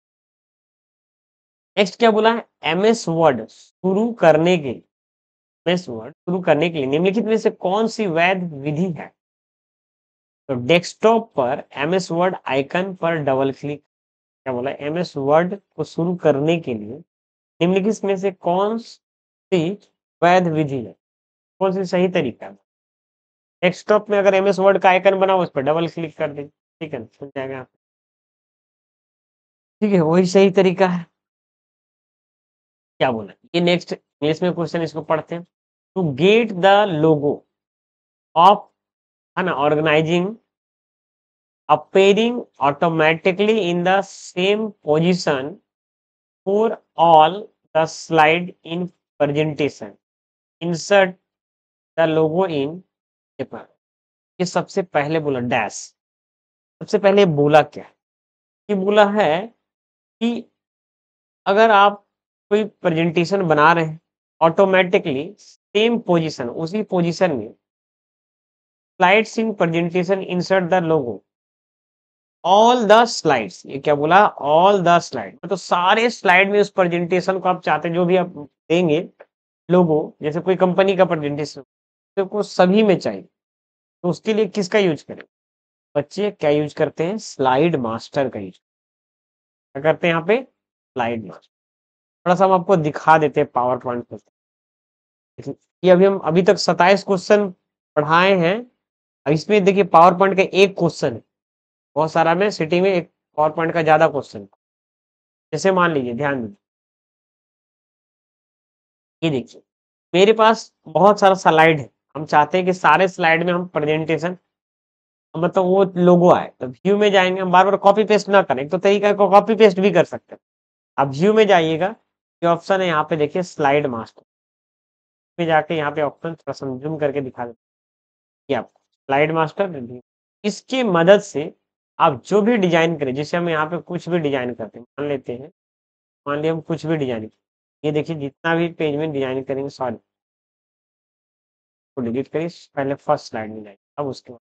Next क्या बोला है? एमएस वर्ड शुरू करने के, एमएस वर्ड शुरू करने के लिए निम्नलिखित में से कौन सी वैध विधि है? तो डेस्कटॉप पर एमएस वर्ड आइकन पर डबल क्लिक, क्या बोला? एमएस वर्ड को शुरू करने के लिए निम्नलिखित में से कौन सी वैध विधि है, कौन सी सही तरीका है? डेस्कटॉप में अगर एमएस वर्ड का आइकन बना उस पर डबल क्लिक कर दें, ठीक है, खुल जाएगा। ठीक है, वही सही तरीका है। क्या बोला ये? नेक्स्ट इंग्लिश में क्वेश्चन, इसको पढ़ते हैं। To get the logo of, है ना, organising appearing automatically in the same position for all the slide in presentation, insert the logo in paper। ये सबसे पहले बोला डैश, सबसे पहले बोला क्या? ये बोला है कि अगर आप कोई प्रेजेंटेशन बना रहे हैं, ऑटोमैटिकली सेम पोज़ीशन उसी पोज़ीशन में slides in presentation insert the logo all the slides. ये क्या बोला? ऑल द स्लाइड मतलब सारे स्लाइड में उस प्रेजेंटेशन को आप चाहते हैं जो भी आप देंगे लोगो, जैसे कोई कंपनी का प्रेजेंटेशन तो को सभी में चाहिए, तो उसके लिए किसका यूज़ करें? बच्चे क्या यूज़ करते हैं? स्लाइड मास्टर का यूज़ क्या करते हैं यहाँ पे? Slide master. थोड़ा-सा हम आपको दिखा देते हैं पावर पॉइंट पे। देखिए, ये अभी हम अभी तक 27 क्वेश्चन पढ़ाए हैं। अब इसमें देखिए पावर पॉइंट का एक क्वेश्चन है। बहुत सारा में सिटी में एक पावर पॉइंट का ज़्यादा क्वेश्चन है। जैसे मान लीजिए ध्यान दीजिए, ये देखिए, मेरे पास बहुत सारा स्लाइड है। हम चाहते हैं कि सारे स्लाइड में हम प्रेजेंटेशन मतलब वो लोगो आए। तो व्यू में जाएँगे, हम बार-बार कॉपी पेस्ट ना करें। एक तो तरीका है को कॉपी पेस्ट भी कर सकते हैं। आप व्यू में जाइएगा, ये ऑप्शन है यहाँ पे देखिए स्लाइड मास्टर में जाके यहाँ पे ऑप्शन थोड़ा-सा ज़ूम करके दिखा देते हैं ये आपको स्लाइड मास्टर रिव्यू। इसकी मदद से आप जो भी डिज़ाइन करें, जैसे हम यहाँ पे कुछ भी डिज़ाइन करते हैं, मान लेते हैं, मान लिया हम कुछ भी डिज़ाइन ये देखिए जितना भी पेज में डिज़ाइन करेंगे सॉरी, तो डिलीट करिए, पहले फर्स्ट स्लाइड में जाइए, अब उसके बाद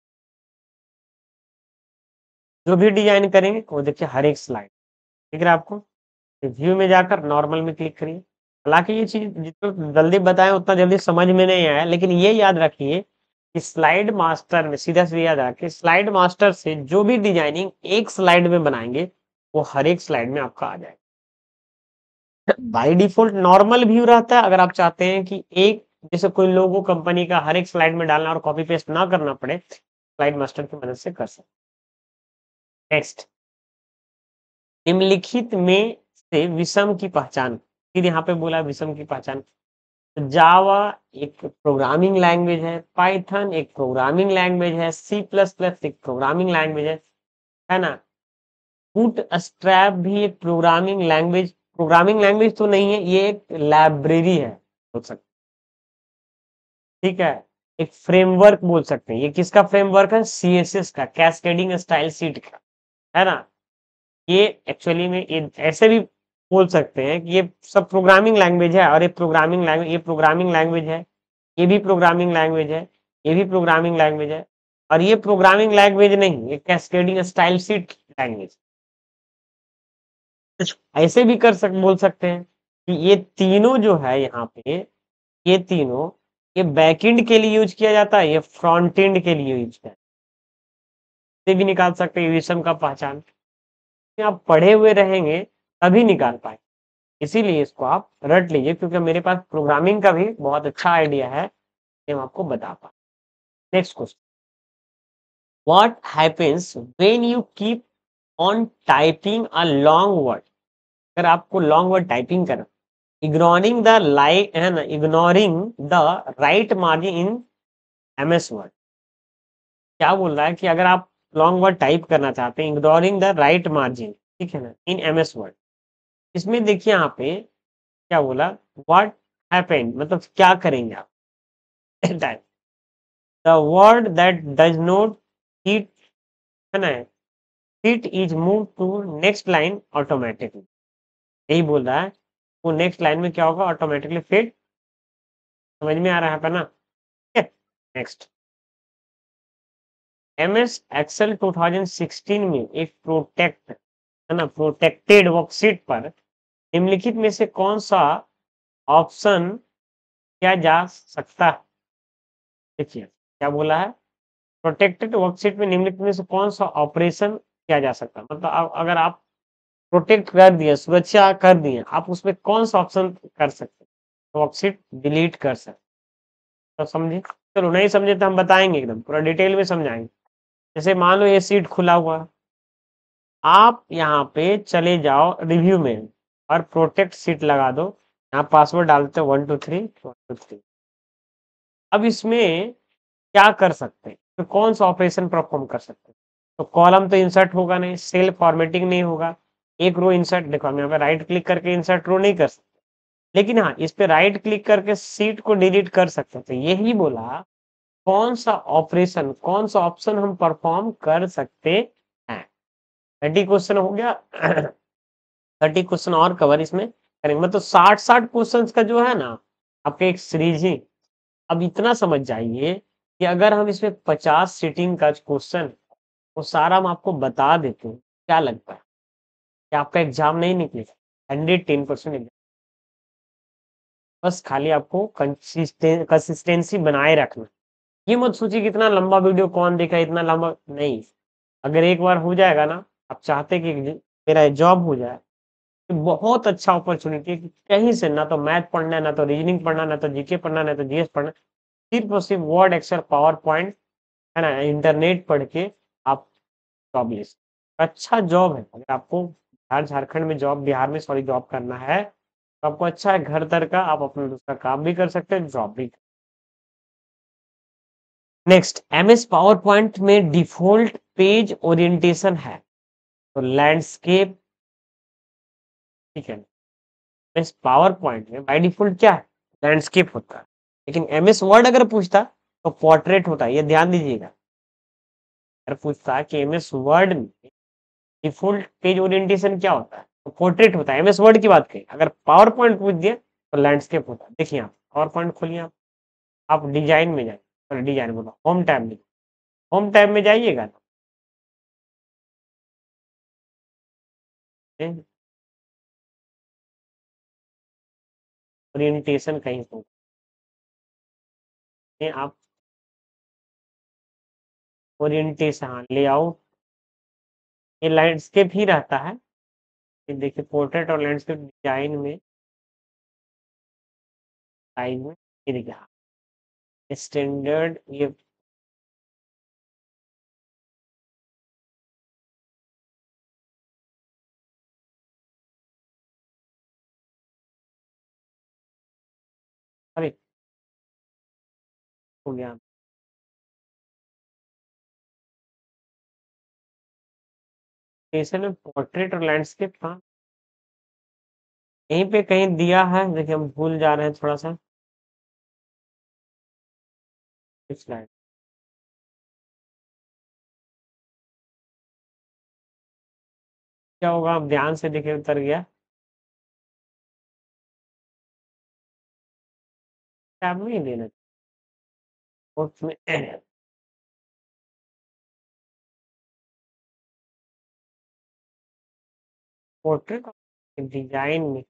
जो भी डिज़ाइन करेंगे वो देखिए हर एक स्लाइड दिख रहा है आपको? व्यू में जाकर नॉर्मल में क्लिक करिए। हालाँकि ये चीज़ जितना जल्दी बताएँ उतना जल्दी समझ में नहीं आया, लेकिन ये याद रखिए कि स्लाइड मास्टर में सीधा-सीधा याद रखिए स्लाइड मास्टर से जो भी डिज़ाइनिंग एक स्लाइड में बनाएँगे, वो हर एक स्लाइड में आपका आ जाएगा। बाय डिफ़ॉल्ट नॉर्मल व्यू रहता है, अगर आप चाहते हैं कि एक जैसे कोई लोगो कंपनी का हर एक स्लाइड में डालना और कॉपी पेस्ट ना करना पड़े, स्लाइड मास्टर की मदद से कर सकते हैं। नेक्स्ट, निम्नलिखित में से विषम की पहचान, फिर यहाँ पे बोला विषम की पहचान। जावा एक प्रोग्रामिंग लैंग्वेज है, पाइथन एक प्रोग्रामिंग लैंग्वेज है, सी प्लस प्लस एक प्रोग्रामिंग लैंग्वेज है ना? बूटस्ट्रैप भी एक प्रोग्रामिंग लैंग्वेज तो नहीं है, ये एक लाइब्रेरी है, बोल सकते ठीक है? एक फ्रेमवर्क बोल सकते हैं। ये किसका फ्रेमवर्क है? सीएसएस का, कैस्केडिंग स्टाइल शीट का, है ना? ये एक्चुअली में ये ऐसे भी बोल सकते हैं कि ये सब प्रोग्रामिंग लैंग्वेज है और ये प्रोग्रामिंग लैंग्वेज है, ये भी प्रोग्रामिंग लैंग्वेज है, ये भी प्रोग्रामिंग लैंग्वेज है और ये प्रोग्रामिंग लैंग्वेज नहीं, ये कैस्केडिंग स्टाइल शीट लैंग्वेज। ऐसे भी बोल सकते हैं कि ये तीनों जो है यहाँ पे, ये तीनों ये बैकएंड के लिए यूज किया जाता है, ये फ्रंट एंड के लिए यूज किया जाता है। ये भी निकाल सकते हैं विषम का पहचान। आप पढ़े हुए रहेंगे तभी निकाल पाएंगे। इसीलिए इसको आप रट लीजिए क्योंकि मेरे पास प्रोग्रामिंग का भी बहुत अच्छा आइडिया है, ये मैं आपको बता पाऊँ। Next question, what happens when you keep on typing a long word? अगर आपको लॉन्ग वर्ड टाइपिंग करना, इग्नोरिंग द लाइक है ना, ignoring the right margin in MS Word. क्या बोल रहा है कि अगर आप लॉन्ग वर्ड टाइप करना चाहते हैं, इग्नोरिंग द राइट मार्जिन, ठीक है ना, इन एमएस वर्ड, इसमें देखिए यहाँ पे क्या बोला, व्हाट हैपेंड मतलब क्या करेंगे आप? That the word that does not fit, है ना, fit is move to next line automatically. यही बोल रहा है, वो नेक्स्ट लाइन में क्या होगा? Automatically fit. समझ में आ रहा है ना? ठीक है। नेक्स्ट, एमएस एक्सेल 2016 में एक है ना, प्रोटेक्टेड वर्कशीट पर निम्नलिखित में से कौन सा ऑप्शन किया जा सकता है? देखिए क्या बोला है, प्रोटेक्टेड वर्कशीट में निम्नलिखित में से कौन सा ऑपरेशन किया जा सकता है? मतलब अगर आप प्रोटेक्ट कर दिए, सुरक्षा कर दिए, आप उसमें कौन सा ऑप्शन कर सकते हैं? तो वर्कशीट डिलीट कर सकते। तो समझे? चलो नहीं समझे तो हम बताएंगे, एकदम पूरा डिटेल में समझाएंगे। जैसे मान लो ये सीट खुला हुआ, आप यहाँ पे चले जाओ रिव्यू में और प्रोटेक्ट सीट लगा दो। यहाँ पासवर्ड डालते हो 123 123। अब इसमें क्या कर सकते हैं? तो कौन सा ऑपरेशन परफॉर्म कर सकते हैं? तो कॉलम तो इंसर्ट होगा नहीं, सेल फॉर्मेटिंग नहीं होगा, एक रो इंसर्ट, देखो हम यहाँ पे राइट क्लिक करके इंसर्ट रो नहीं कर सकते, लेकिन हाँ इस पे राइट क्लिक करके सीट को डिलीट कर सकते हैं। तो यही बोला कौन सा ऑपरेशन, कौन सा ऑप्शन हम परफॉर्म कर सकते हैं। 30 क्वेश्चन हो गया। 30 क्वेश्चन और कवर इसमें करेंगे, मतलब 60 क्वेश्चन का जो है ना आपके एक सीरीज ही। अब इतना समझ जाइए कि अगर हम इसमें 50 सीटिंग का क्वेश्चन वो सारा हम आपको बता देते हैं, क्या लगता है कि आपका एग्जाम नहीं निकलेगा? 110% एग्जाम। बस खाली आपको कंसिस्टेंसी बनाए रखना। ये मत सोचिए कि इतना लंबा वीडियो कौन देखा, इतना लंबा नहीं। अगर एक बार हो जाएगा ना, आप चाहते कि मेरा जॉब हो जाए, तो बहुत अच्छा अपॉर्चुनिटी है कि कहीं से ना तो मैथ पढ़ना है, ना तो रीजनिंग पढ़ना, ना तो जीके पढ़ना, ना तो जीएस पढ़ना, सिर्फ और सिर्फ वर्ड, एक्सेल, पावर पॉइंट, है ना, इंटरनेट पढ़ के आप जॉब ले सकते। अच्छा जॉब है। अगर आपको बिहार झारखंड में जॉब, बिहार में सॉरी जॉब करना है, तो आपको अच्छा है, घर तर का आप अपना दूसरा काम भी कर सकते हैं, जॉब भी। नेक्स्ट, एमएस पावर पॉइंट में डिफॉल्ट पेज ओरिएंटेशन है, तो लैंडस्केप, ठीक है। एमएस पावर पॉइंट में बाय डिफॉल्ट क्या है? लैंडस्केप होता है। लेकिन एमएस वर्ड अगर पूछता तो पोर्ट्रेट होता है, ये ध्यान दीजिएगा। अगर पूछता कि एमएस वर्ड में डिफॉल्ट पेज ओरिएंटेशन क्या होता है, तो पोर्ट्रेट होता है। एमएस वर्ड की बात करें, अगर पावर पॉइंट पूछ दिया तो लैंडस्केप होता है। देखिए आप पावर पॉइंट खोलिए, आप डिजाइन में जाइए, सॉरी डिजाइन बोला, होम टैब में। होम टैब में जाइएगा ना, ओरिएंटेशन कहीं होगा, आप ओरिएंटेशन लेआउट, ये लैंडस्केप ही रहता है। ये देखिए पोर्ट्रेट और लैंडस्केप डिजाइन में, साइज में, ये देखिए स्टैंडर्ड, ये अरे हो गया, स्टेशन में पोर्ट्रेट और लैंडस्केप कहाँ, यहीं पे कहीं दिया है, देखिए हम भूल जा रहे हैं थोड़ा सा। स्लाइड क्या होगा, आप ध्यान से देखिए, उतर गया टैब में ही देना उसमें। पोर्ट्रेट डिजाइन में,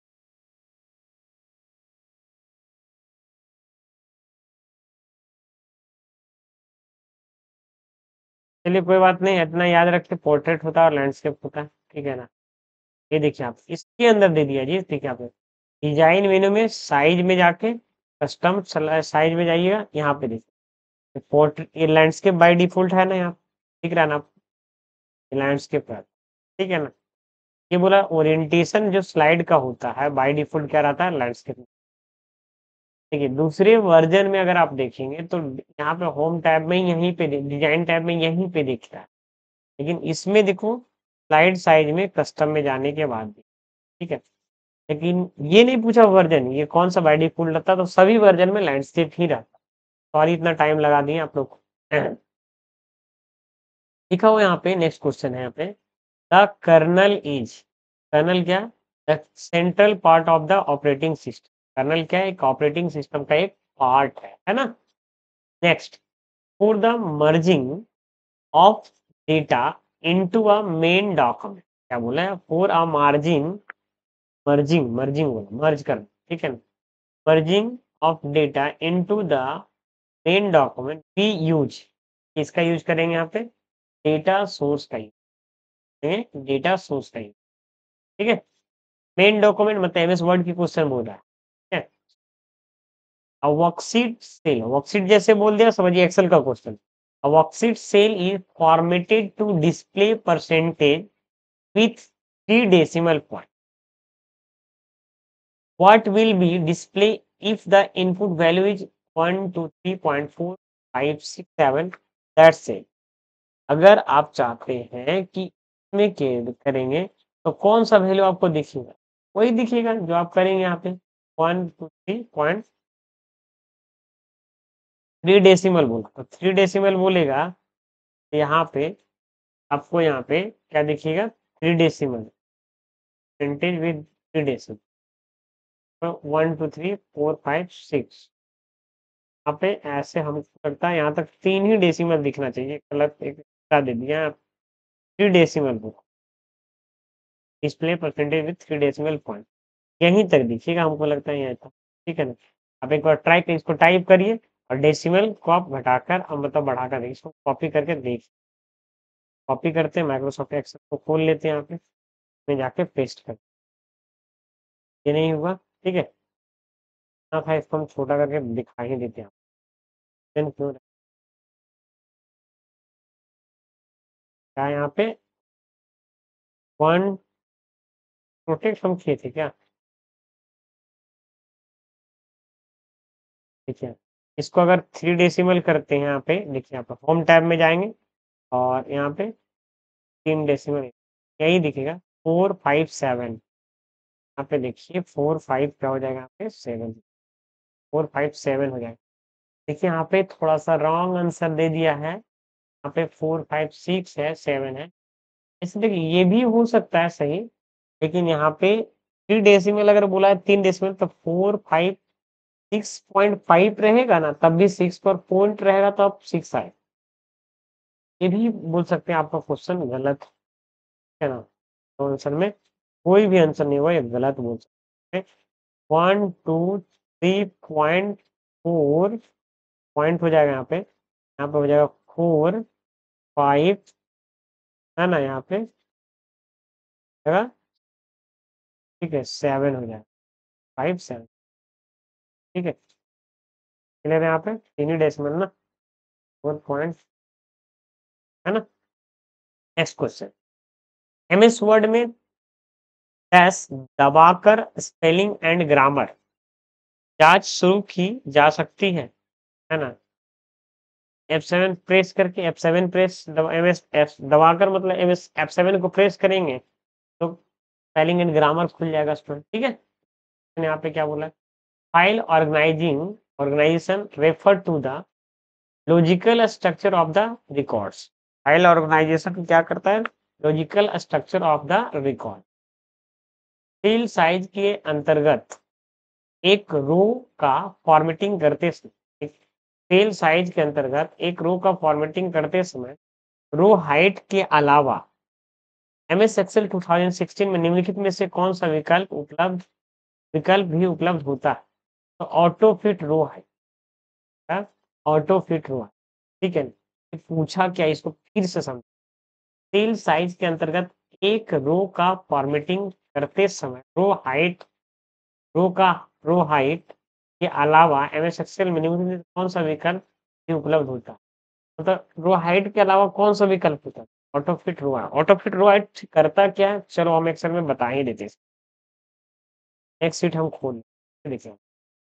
चलिए कोई बात नहीं, इतना याद रखते, पोर्ट्रेट होता है और लैंडस्केप होता है, ठीक है ना। ये देखिए आप इसके अंदर दे दिया जी, देखिए आप डिजाइन मेनू में साइज में जाके कस्टम साइज में जाइएगा, यहाँ पे देखिए पोर्ट्रेट, ये लैंडस्केप बाय डिफॉल्ट है ना, यहाँ दिख रहा है ना, लैंडस्केप है, ठीक है ना। ये बोला ओरिएंटेशन जो स्लाइड का होता है बाय डिफॉल्ट क्या रहता है, लैंडस्केप। देखिए दूसरे वर्जन में अगर आप देखेंगे तो यहाँ पे होम टैब में यहीं पे डिजाइन टैब में यहीं पे दिखता है, लेकिन इसमें देखो स्लाइड साइज में कस्टम में जाने के बाद भी, ठीक है। लेकिन ये नहीं पूछा वर्जन ये कौन सा बाय डिफॉल्ट रहता, तो सभी वर्जन में लैंडस्केप ही रहता। सॉरी इतना टाइम लगा दिए आप लोग को। लिखा हुआ यहाँ पे, नेक्स्ट क्वेश्चन है यहाँ पे, द कर्नल इज, कर्नल क्या, the central part of the operating system. Kernel क्या है, एक ऑपरेटिंग सिस्टम का एक पार्ट है ना। Next, for the merging of data into a main document, क्या बोला है, for a margin, merging, merging बोला, मर्ज करना, ठीक है ना। Merging of data into the main document we use, किसका यूज करेंगे यहाँ पे, डेटा सोर्स का यूज, डेटा सोर्स का यूज, ठीक है। मेन डॉक्यूमेंट मतलब एमएस वर्ड की क्वेश्चन बोल रहा है, ठीक है। अब वर्कशीट सेल, वर्कशीट जैसे बोल दिया समझिए एक्सेल का question. A worksheet cell is formatted to display percentage with 3 decimal point. What will be display if the input value is 1, 2, 3.4, 5, 6, 7? That's it. अगर आप चाहते हैं कि इसमें करेंगे तो कौन सा वैल्यू आपको दिखेगा, वही दिखेगा जो आप करेंगे यहाँ पे, 1, 2, 3.3 डेसिमल बोला, तो 3 डेसिमल बोलेगा यहाँ पे आपको यहाँ पे क्या दिखेगा, 3 डेसिमल, परसेंटेज विद 3 डेसिमल, तो 1 2 3 4 5 6। यहाँ पे ऐसे हमको लगता है यहाँ तक 3 ही डेसिमल दिखना चाहिए, गलत एक बता दे दिया, 3 decimal book display percentage with 3 decimal point, यहीं तक दिखिएगा हमको लगता है यहाँ तक, ठीक है ना। आप एक बार ट्राई कर इसको टाइप करिए और डेसिमल को आप घटाकर मतलब बढ़ाकर देखिए, इसको कॉपी करके देखिए। कॉपी करते हैं, माइक्रोसॉफ्ट एक्सेल को खोल लेते हैं, यहाँ पे में जाके पेस्ट कर, ये नहीं हुआ, ठीक है ना, था इसको हम छोटा करके दिखा ही देते हैं। Then क्यों क्या यहाँ पे 1 प्रोटेक्ट हम किए थे क्या, ठीक है। इसको अगर 3 डेसिमल करते हैं, यहाँ पे देखिए, यहाँ पे होम टैब में जाएंगे और यहाँ पे 3 डेसिमल यही दिखेगा 457, यहाँ पे देखिए 4 5 क्या हो जाएगा, यहाँ पे 7, 4 5 7 हो जाएगा। देखिए यहाँ पे थोड़ा सा रॉन्ग आंसर दे दिया है, यहाँ पे 4 5 6 है, 7 है। ऐसे देखिए ये भी हो सकता है सही, लेकिन यहाँ पे 3 डेसिमल अगर बोला है 3 डेसिमल, तो 4 5 6.5 रहेगा ना, तब भी 6 पर पॉइंट रहेगा तो अब 6 आए, ये भी बोल सकते हैं आपका क्वेश्चन गलत है ना। तो आंसर में कोई भी आंसर नहीं हुआ, ये गलत बोल सकते हैं। 1 2 3.4 पॉइंट हो जाएगा, यहाँ पे हो जाएगा 4 5 है ना, यहाँ पे जगह, ठीक है 7 हो जाएगा, 5 7, ठीक है क्लियर है। यहाँ पे 3 ही डेसिमल ना, 4 पॉइंट है ना। नेक्स्ट क्वेश्चन, एमएस वर्ड में डैश दबाकर स्पेलिंग एंड ग्रामर जांच शुरू की जा सकती है ना। F7 प्रेस करके, F7 प्रेस एमएस एफ दबाकर मतलब एमएस F7 को प्रेस करेंगे तो स्पेलिंग एंड ग्रामर खुल जाएगा स्टूडेंट, ठीक है। मैंने यहाँ पे क्या बोला, file organization refer to the logical structure of the records. File organization क्या करता है, logical structure of the record. Field size के अंतर्गत एक रो का फॉर्मेटिंग करते समय, सेल साइज के अंतर्गत एक रो का फॉर्मेटिंग करते समय रो हाइट के अलावा एमएस एक्सेल 2016 में निम्नलिखित में से कौन सा विकल्प भी उपलब्ध होता है, तो auto fit row height, auto fit row height, ठीक है। पूछा क्या, इसको फिर से समझ, सेल साइज के अंतर्गत एक रो का फॉर्मेटिंग करते समय रो का रो हाइट के अलावा एमएस एक्सेल में निम्नलिखित में कौन सा विकल्प भी उपलब्ध होता है, मतलब रो हाइट के अलावा कौन सा विकल्प होता है, auto fit row height. Auto fit row height करता क्या है, चलो हम एक्सेल में बता ही देते हैं। नेक्स्ट शीट हम खोल देखिए,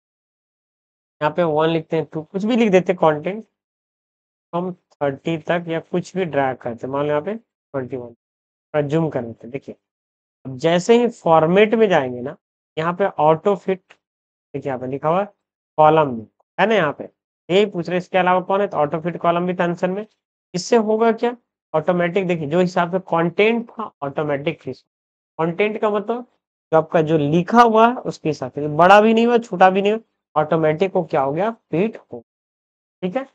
यहाँ पे 1 लिखते हैं, 2 कुछ भी लिख देते कंटेंट, हम 30 तक या कुछ भी ड्रैग करते हैं, मान लो यहाँ पे 21 जूम कर देते हैं। देखिए अब जैसे ही फॉर्मेट में जाएंगे ना, यहाँ पे ऑटो फिट, देखिए यहाँ पे लिखा हुआ कॉलम में है ना, यहाँ पे यही पूछ रहे इसके अलावा कौन है, तो ऑटो फिट कॉलम भी था आंसर में। इससे होगा क्या, ऑटोमेटिक, देखिए जो हिसाब से कंटेंट था ऑटोमेटिक फिट, कंटेंट का मतलब जो आपका जो लिखा हुआ है उसके हिसाब से, बड़ा भी नहीं हुआ छोटा भी नहीं हुआ, ऑटोमेटिक को क्या हो गया, फिट हो, ठीक है।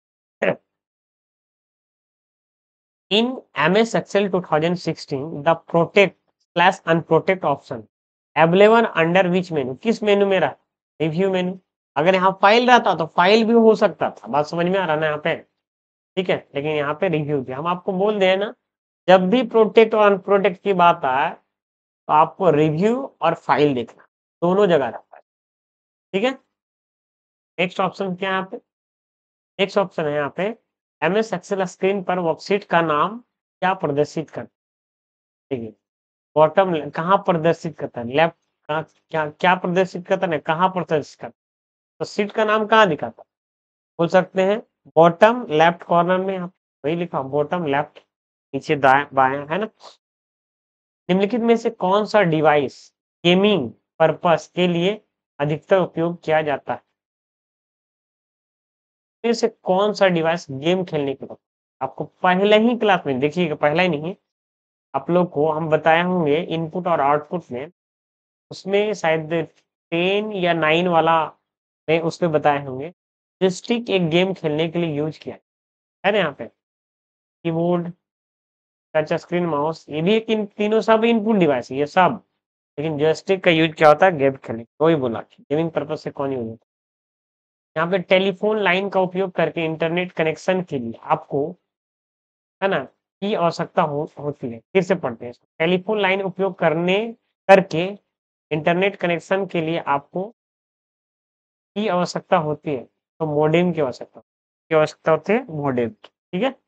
In MS Excel 2016 the protect slash unprotect option available under which menu, किस मेनू में रहा, रिव्यू मेनू। अगर यहाँ फाइल रहता तो फाइल भी हो सकता था, बात समझ में आ रहा ना यहाँ पे, ठीक है, लेकिन यहाँ पे रिव्यू भी, हम आपको बोल दें ना, जब भी प्रोटेक्ट और अनप्रोटेक्ट की बात आए तो आपको रिव्यू और फाइल देखना, दोनों जगह रहता है, ठीक है। नेक्स्ट ऑप्शन क्या है यहाँ पे, नेक्स्ट ऑप्शन है यहाँ पे MS एक्सेल स्क्रीन पर वर्कशीट का नाम क्या प्रदर्शित करता है, ठीक है। बॉटम कहाँ प्रदर्शित करता है, लेफ्ट कहाँ, क्या क्या प्रदर्शित करता है, कहाँ प्रदर्शित करता है, तो सीट का नाम कहाँ दिखाता है, बोल सकते हैं बॉटम लेफ्ट कॉर्नर में, यहाँ वही लिखा बॉटम लेफ्ट, नीचे दाएं बाएं है ना। निम्नलिखित में से कौन सा डिवाइस गेमिंग पर्पस के लिए अधिकतर उपयोग किया जाता है, में से कौन सा डिवाइस गेम खेलने के लिए, आपको पहले ही क्लास में देखिएगा, पहला ही नहीं, आप लोग को हम बताए होंगे इनपुट और आउटपुट में, उसमें शायद 10 या 9 वाला में उसमें बताए होंगे। जॉयस्टिक एक गेम खेलने के लिए यूज़ किया है ना यहाँ पे, कीबोर्ड, टच स्क्रीन, माउस, ये भी एक इन तीनों सब इनपुट डिवाइस है ये सब। लेकिन जॉयस्टिक का यूज़ क्या होता है गेम खेलने, वही बोला गेमिंग पर्पज़ से कौन यूज़ होता है। यहाँ पे टेलीफ़ोन लाइन का उपयोग करके इंटरनेट कनेक्शन के लिए आपको, है ना, की आवश्यकता होती है। फिर से पढ़ते हैं इसको। टेलीफ़ोन लाइन उपयोग करके इंटरनेट कनेक्शन के लिए आपको की आवश्यकता होती है, तो मॉडेम की आवश्यकता होती है मॉडेम, ठीक है?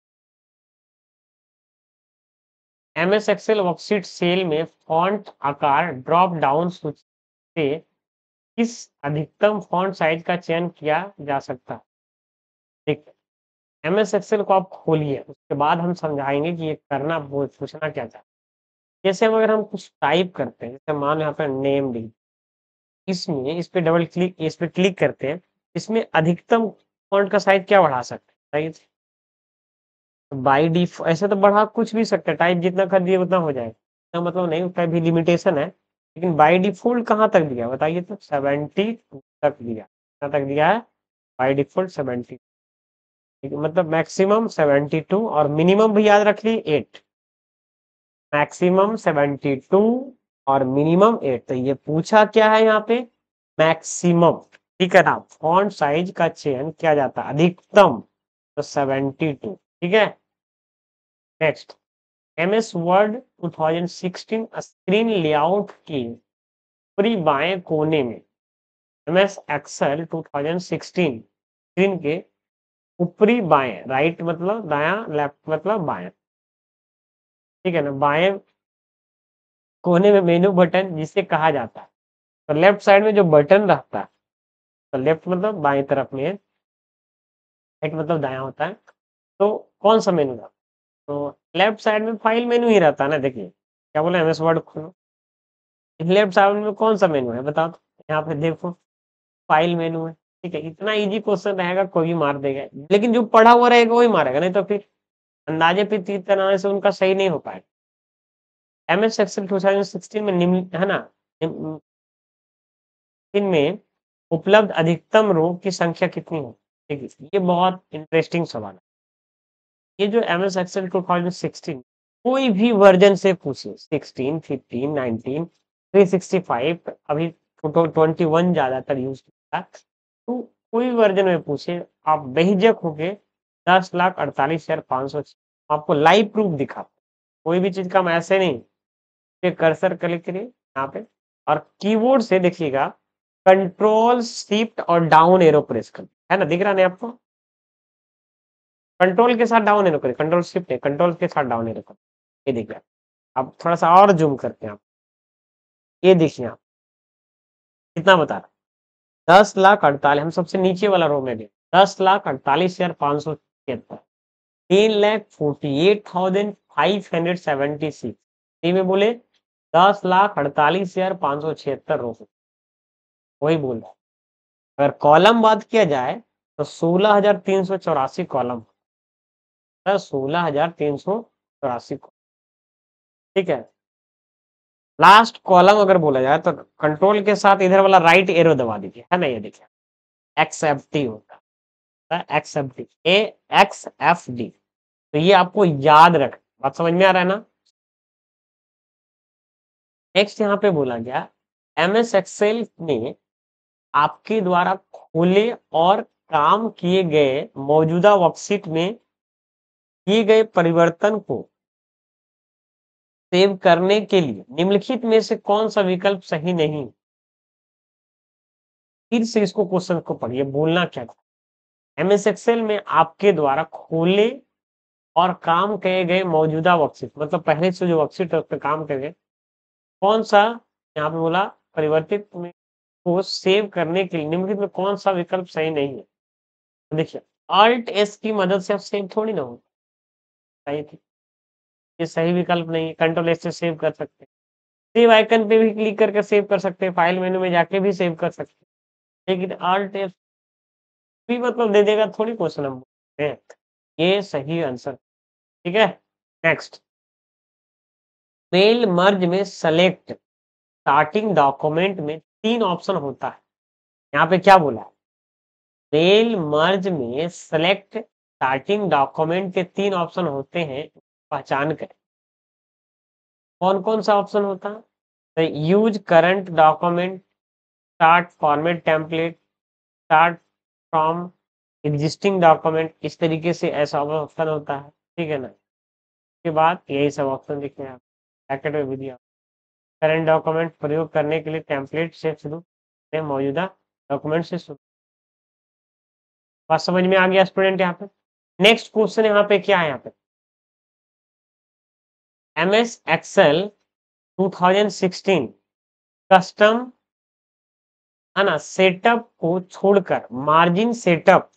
एमएस एक्सेल वर्कशीट सेल में फ़ॉन्ट आकार ड्रॉप डाउन सूची से किस अधिकतम फ़ॉन्ट साइज़ का चयन किया जा सकता है? ठीक है, एमएस एक्सेल को आप खोलिए, उसके बाद हम समझाएँगे कि ये करना वो पूछना क्या चाहता है। जैसे हम अगर हम कुछ टाइप करते हैं, जैसे मान लो यहाँ पे नेम लिख, इसमें इस पे डबल क्लिक इस पे क्लिक करते हैं, इसमें अधिकतम फ़ॉन्ट का साइज़ क्या बढ़ा सकते हैं? बताइए? बाय डिफ़ ऐसे तो बढ़ा कुछ भी सकते हैं, टाइप जितना कर दिए उतना हो जाएगा। इसका मतलब नहीं, उसका भी लिमिटेशन है, लेकिन बाय डिफ़ॉल्ट कहाँ तक दिया है बताइए तो? 72 तक दिया। कितना तक दिया है? बाय डिफ़ॉल्ट 70, ठीक है, मतलब मैक्सिमम 72 और मिनिमम भी याद रख ली 8। मैक्सिमम 72 और मिनिमम 8, तो ये पूछा क्या है यहाँ पे? मैक्सिमम, ठीक है ना? फ़ॉन्ट साइज़ का चयन किया जाता है अधिकतम, तो 72, ठीक है? Next, MS Word 2016 screen layout के ऊपरी बाएं कोने में, एमएस एक्सेल 2016 स्क्रीन के ऊपरी बाएं, राइट मतलब दायां, लेफ्ट मतलब बाएं, ठीक है ना? बाएं कोने में मेनू बटन जिसे कहा जाता है, तो लेफ्ट साइड में जो बटन रहता है, तो लेफ्ट मतलब बाएं तरफ में, राइट मतलब दायां होता है, तो कौन सा मेनू रहता है? तो लेफ्ट साइड में फाइल मेनू ही रहता है ना। देखिए क्या बोला, एमएस वर्ड खोलो, लेफ्ट साइड में कौन सा मेनू है बताओ तो? यहाँ पे देखो फाइल मेनू है, ठीक है? इतना इजी क्वेश्चन रहेगा, कोई भी मार देगा, लेकिन जो पढ़ा हुआ रहेगा वही मारेगा, नहीं तो फिर अंदाजे पे तीर तराने से उनका सही नहीं हो पाएगा। एमएस एक्सेल 2016 में निम्न, है ना, इनमें उपलब्ध अधिकतम रो की संख्या कितनी है? ठीक है, ये बहुत इंटरेस्टिंग सवाल है। ये जो एमएस एक्सेल 2016 कोई भी वर्जन से पूछिए, 16, 15, 19, 365, अभी 21 ज्यादातर यूज होता है, तो कोई वर्जन में पूछे, आप बेहिजक होके 10,48,500 आपको लाइव प्रूफ दिखा, कोई भी चीज का हम ऐसे नहीं, ये कर्सर क्लिक करिए यहाँ पे और कीबोर्ड से देखिएगा, कंट्रोल शिफ्ट और डाउन एरो प्रेस कर, है ना, दिख रहा नहीं आपको? कंट्रोल के साथ डाउन एरो करें, कंट्रोल शिफ्ट है, कंट्रोल के साथ डाउन एरो करें, ये देखिए। अब थोड़ा सा और जूम करते हैं आप, ये देखिए आप कितना बता रहा, 10,48,000, हम सबसे नीचे वाला रो में 10,48,576, 3,48,576, में बोले 10,48,576 रो, वही बोल रहा है। अगर कॉलम बात किया जाए तो 16,384 कॉलम, 16,384, ठीक है? लास्ट कॉलम अगर बोला जाए तो कंट्रोल के साथ इधर वाला राइट एरो दबा दीजिए, है ना, ये देखिए एक्सएफडी होता है, XFD, A X F D, तो ये आपको याद रख, बात समझ में आ रहा है ना? नेक्स्ट यहाँ पे बोला गया, एमएस एक्सेल में आपके द्वारा खोले और काम किए गए मौजूदा वर्कशीट में किए गए परिवर्तन को सेव करने के लिए निम्नलिखित में से कौन सा विकल्प सही नहीं? फिर से इसको क्वेश्चन को पढ़िए, बोलना क्या था? एमएस एक्सेल में आपके द्वारा खोले और काम किए गए मौजूदा वर्कशीट, मतलब पहले से जो वर्कशीट है उस पर काम कर गए, कौन सा, यहाँ पे बोला परिवर्तित में को सेव करने के लिए निम्नलिखित में कौन सा विकल्प सही नहीं है? तो देखिए, Alt S की मदद से आप सेव थोड़ी ना हो, सही थी, ये सही विकल्प नहीं है, कंट्रोल एस से सेव कर सकते हैं, सेव आइकन पे भी क्लिक करके सेव कर सकते हैं, फाइल मेनू में जाके भी सेव कर सकते हैं, लेकिन Alt S भी मतलब दे देगा थोड़ी क्वेश्चन हम बोलते हैं। ये सही आंसर, ठीक है। नेक्स्ट, मेल मर्ज में सेलेक्ट स्टार्टिंग डॉक्यूमेंट में 3 ऑप्शन होता है। यहाँ पे क्या बोला है? मेल मर्ज में सेलेक्ट स्टार्टिंग डॉक्यूमेंट के 3 ऑप्शन होते हैं, पहचान करें। कौन-कौन सा ऑप्शन होता है? तो use current document, start format template, start from existing document, इस तरीके से ऐसा ऑप्शन होता है, ठीक है ना। उसके बाद यही सब ऑप्शन दिखे हैं ब्रैकेट में भी दिया। करंट डॉक्यूमेंट प्रयोग करने के लिए टेम्पलेट से शुरू करें, मौजूदा डॉक्यूमेंट से शुरू। बात समझ में आ गया स्टूडेंट? यहाँ पे नेक्स्ट क्वेश्चन यहाँ पे क्या है? यहाँ पे MS एक्सेल 2016 कस्टम, है ना, सेटअप को छोड़कर मार्जिन सेटअप,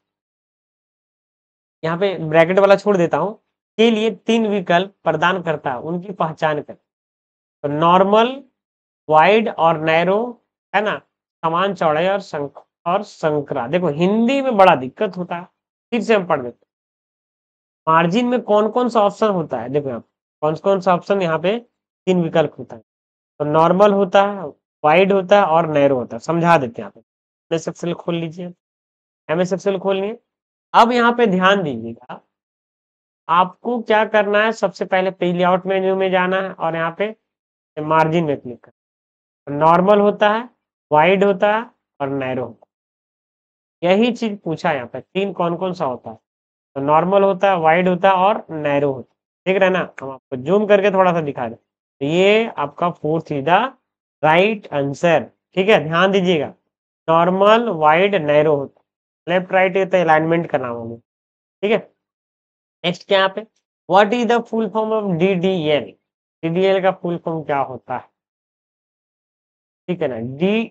यहाँ पे ब्रैकेट वाला छोड़ देता हूं, के लिए 3 विकल्प प्रदान करता है, उनकी पहचान करें। तो नॉर्मल, वाइड और नैरो, है ना, समान चौड़ाई और संकरा। देखो हिंदी में बड़ा दिक्कत होता है, फिर से हम पढ़ देते। मार्जिन में कौन कौन सा ऑप्शन होता है? देखो यहाँ कौन कौन सा ऑप्शन, यहाँ पे 3 विकल्प होता है। तो नॉर्मल होता है, वाइड होता है और नैरो होता है। समझा देते हैं। यहाँ पे MS एक्सेल खोल लीजिए, MS एक्सेल खोल लिए। अब यहाँ पे ध्यान दीजिएगा, आपको क्या करना है? सबसे पहले पेज लेआउट मेन्यू में जाना है और यहाँ पे मार्जिन में क्लिक करना। नॉर्मल होता है, वाइड होता है और नैरो होता है। यही चीज पूछा है यहाँ पे, 3 कौन कौन सा होता है? तो नॉर्मल होता है, वाइड होता है और नैरो होता है। देख रहे हैं ना? हम आपको जूम करके थोड़ा सा दिखा दें। तो ये आपका 4th is the right answer, ठीक है। ध्यान दीजिएगा, नॉर्मल, वाइड, नैरो होता है। लेफ्ट राइट ये तो अलाइनमेंट का नाम होगा, ठीक है। नेक्स्ट क्या यहाँ पे, what is the full form of DDL? DDL का फुल फॉर्म क्या होता है? ठीक है ना,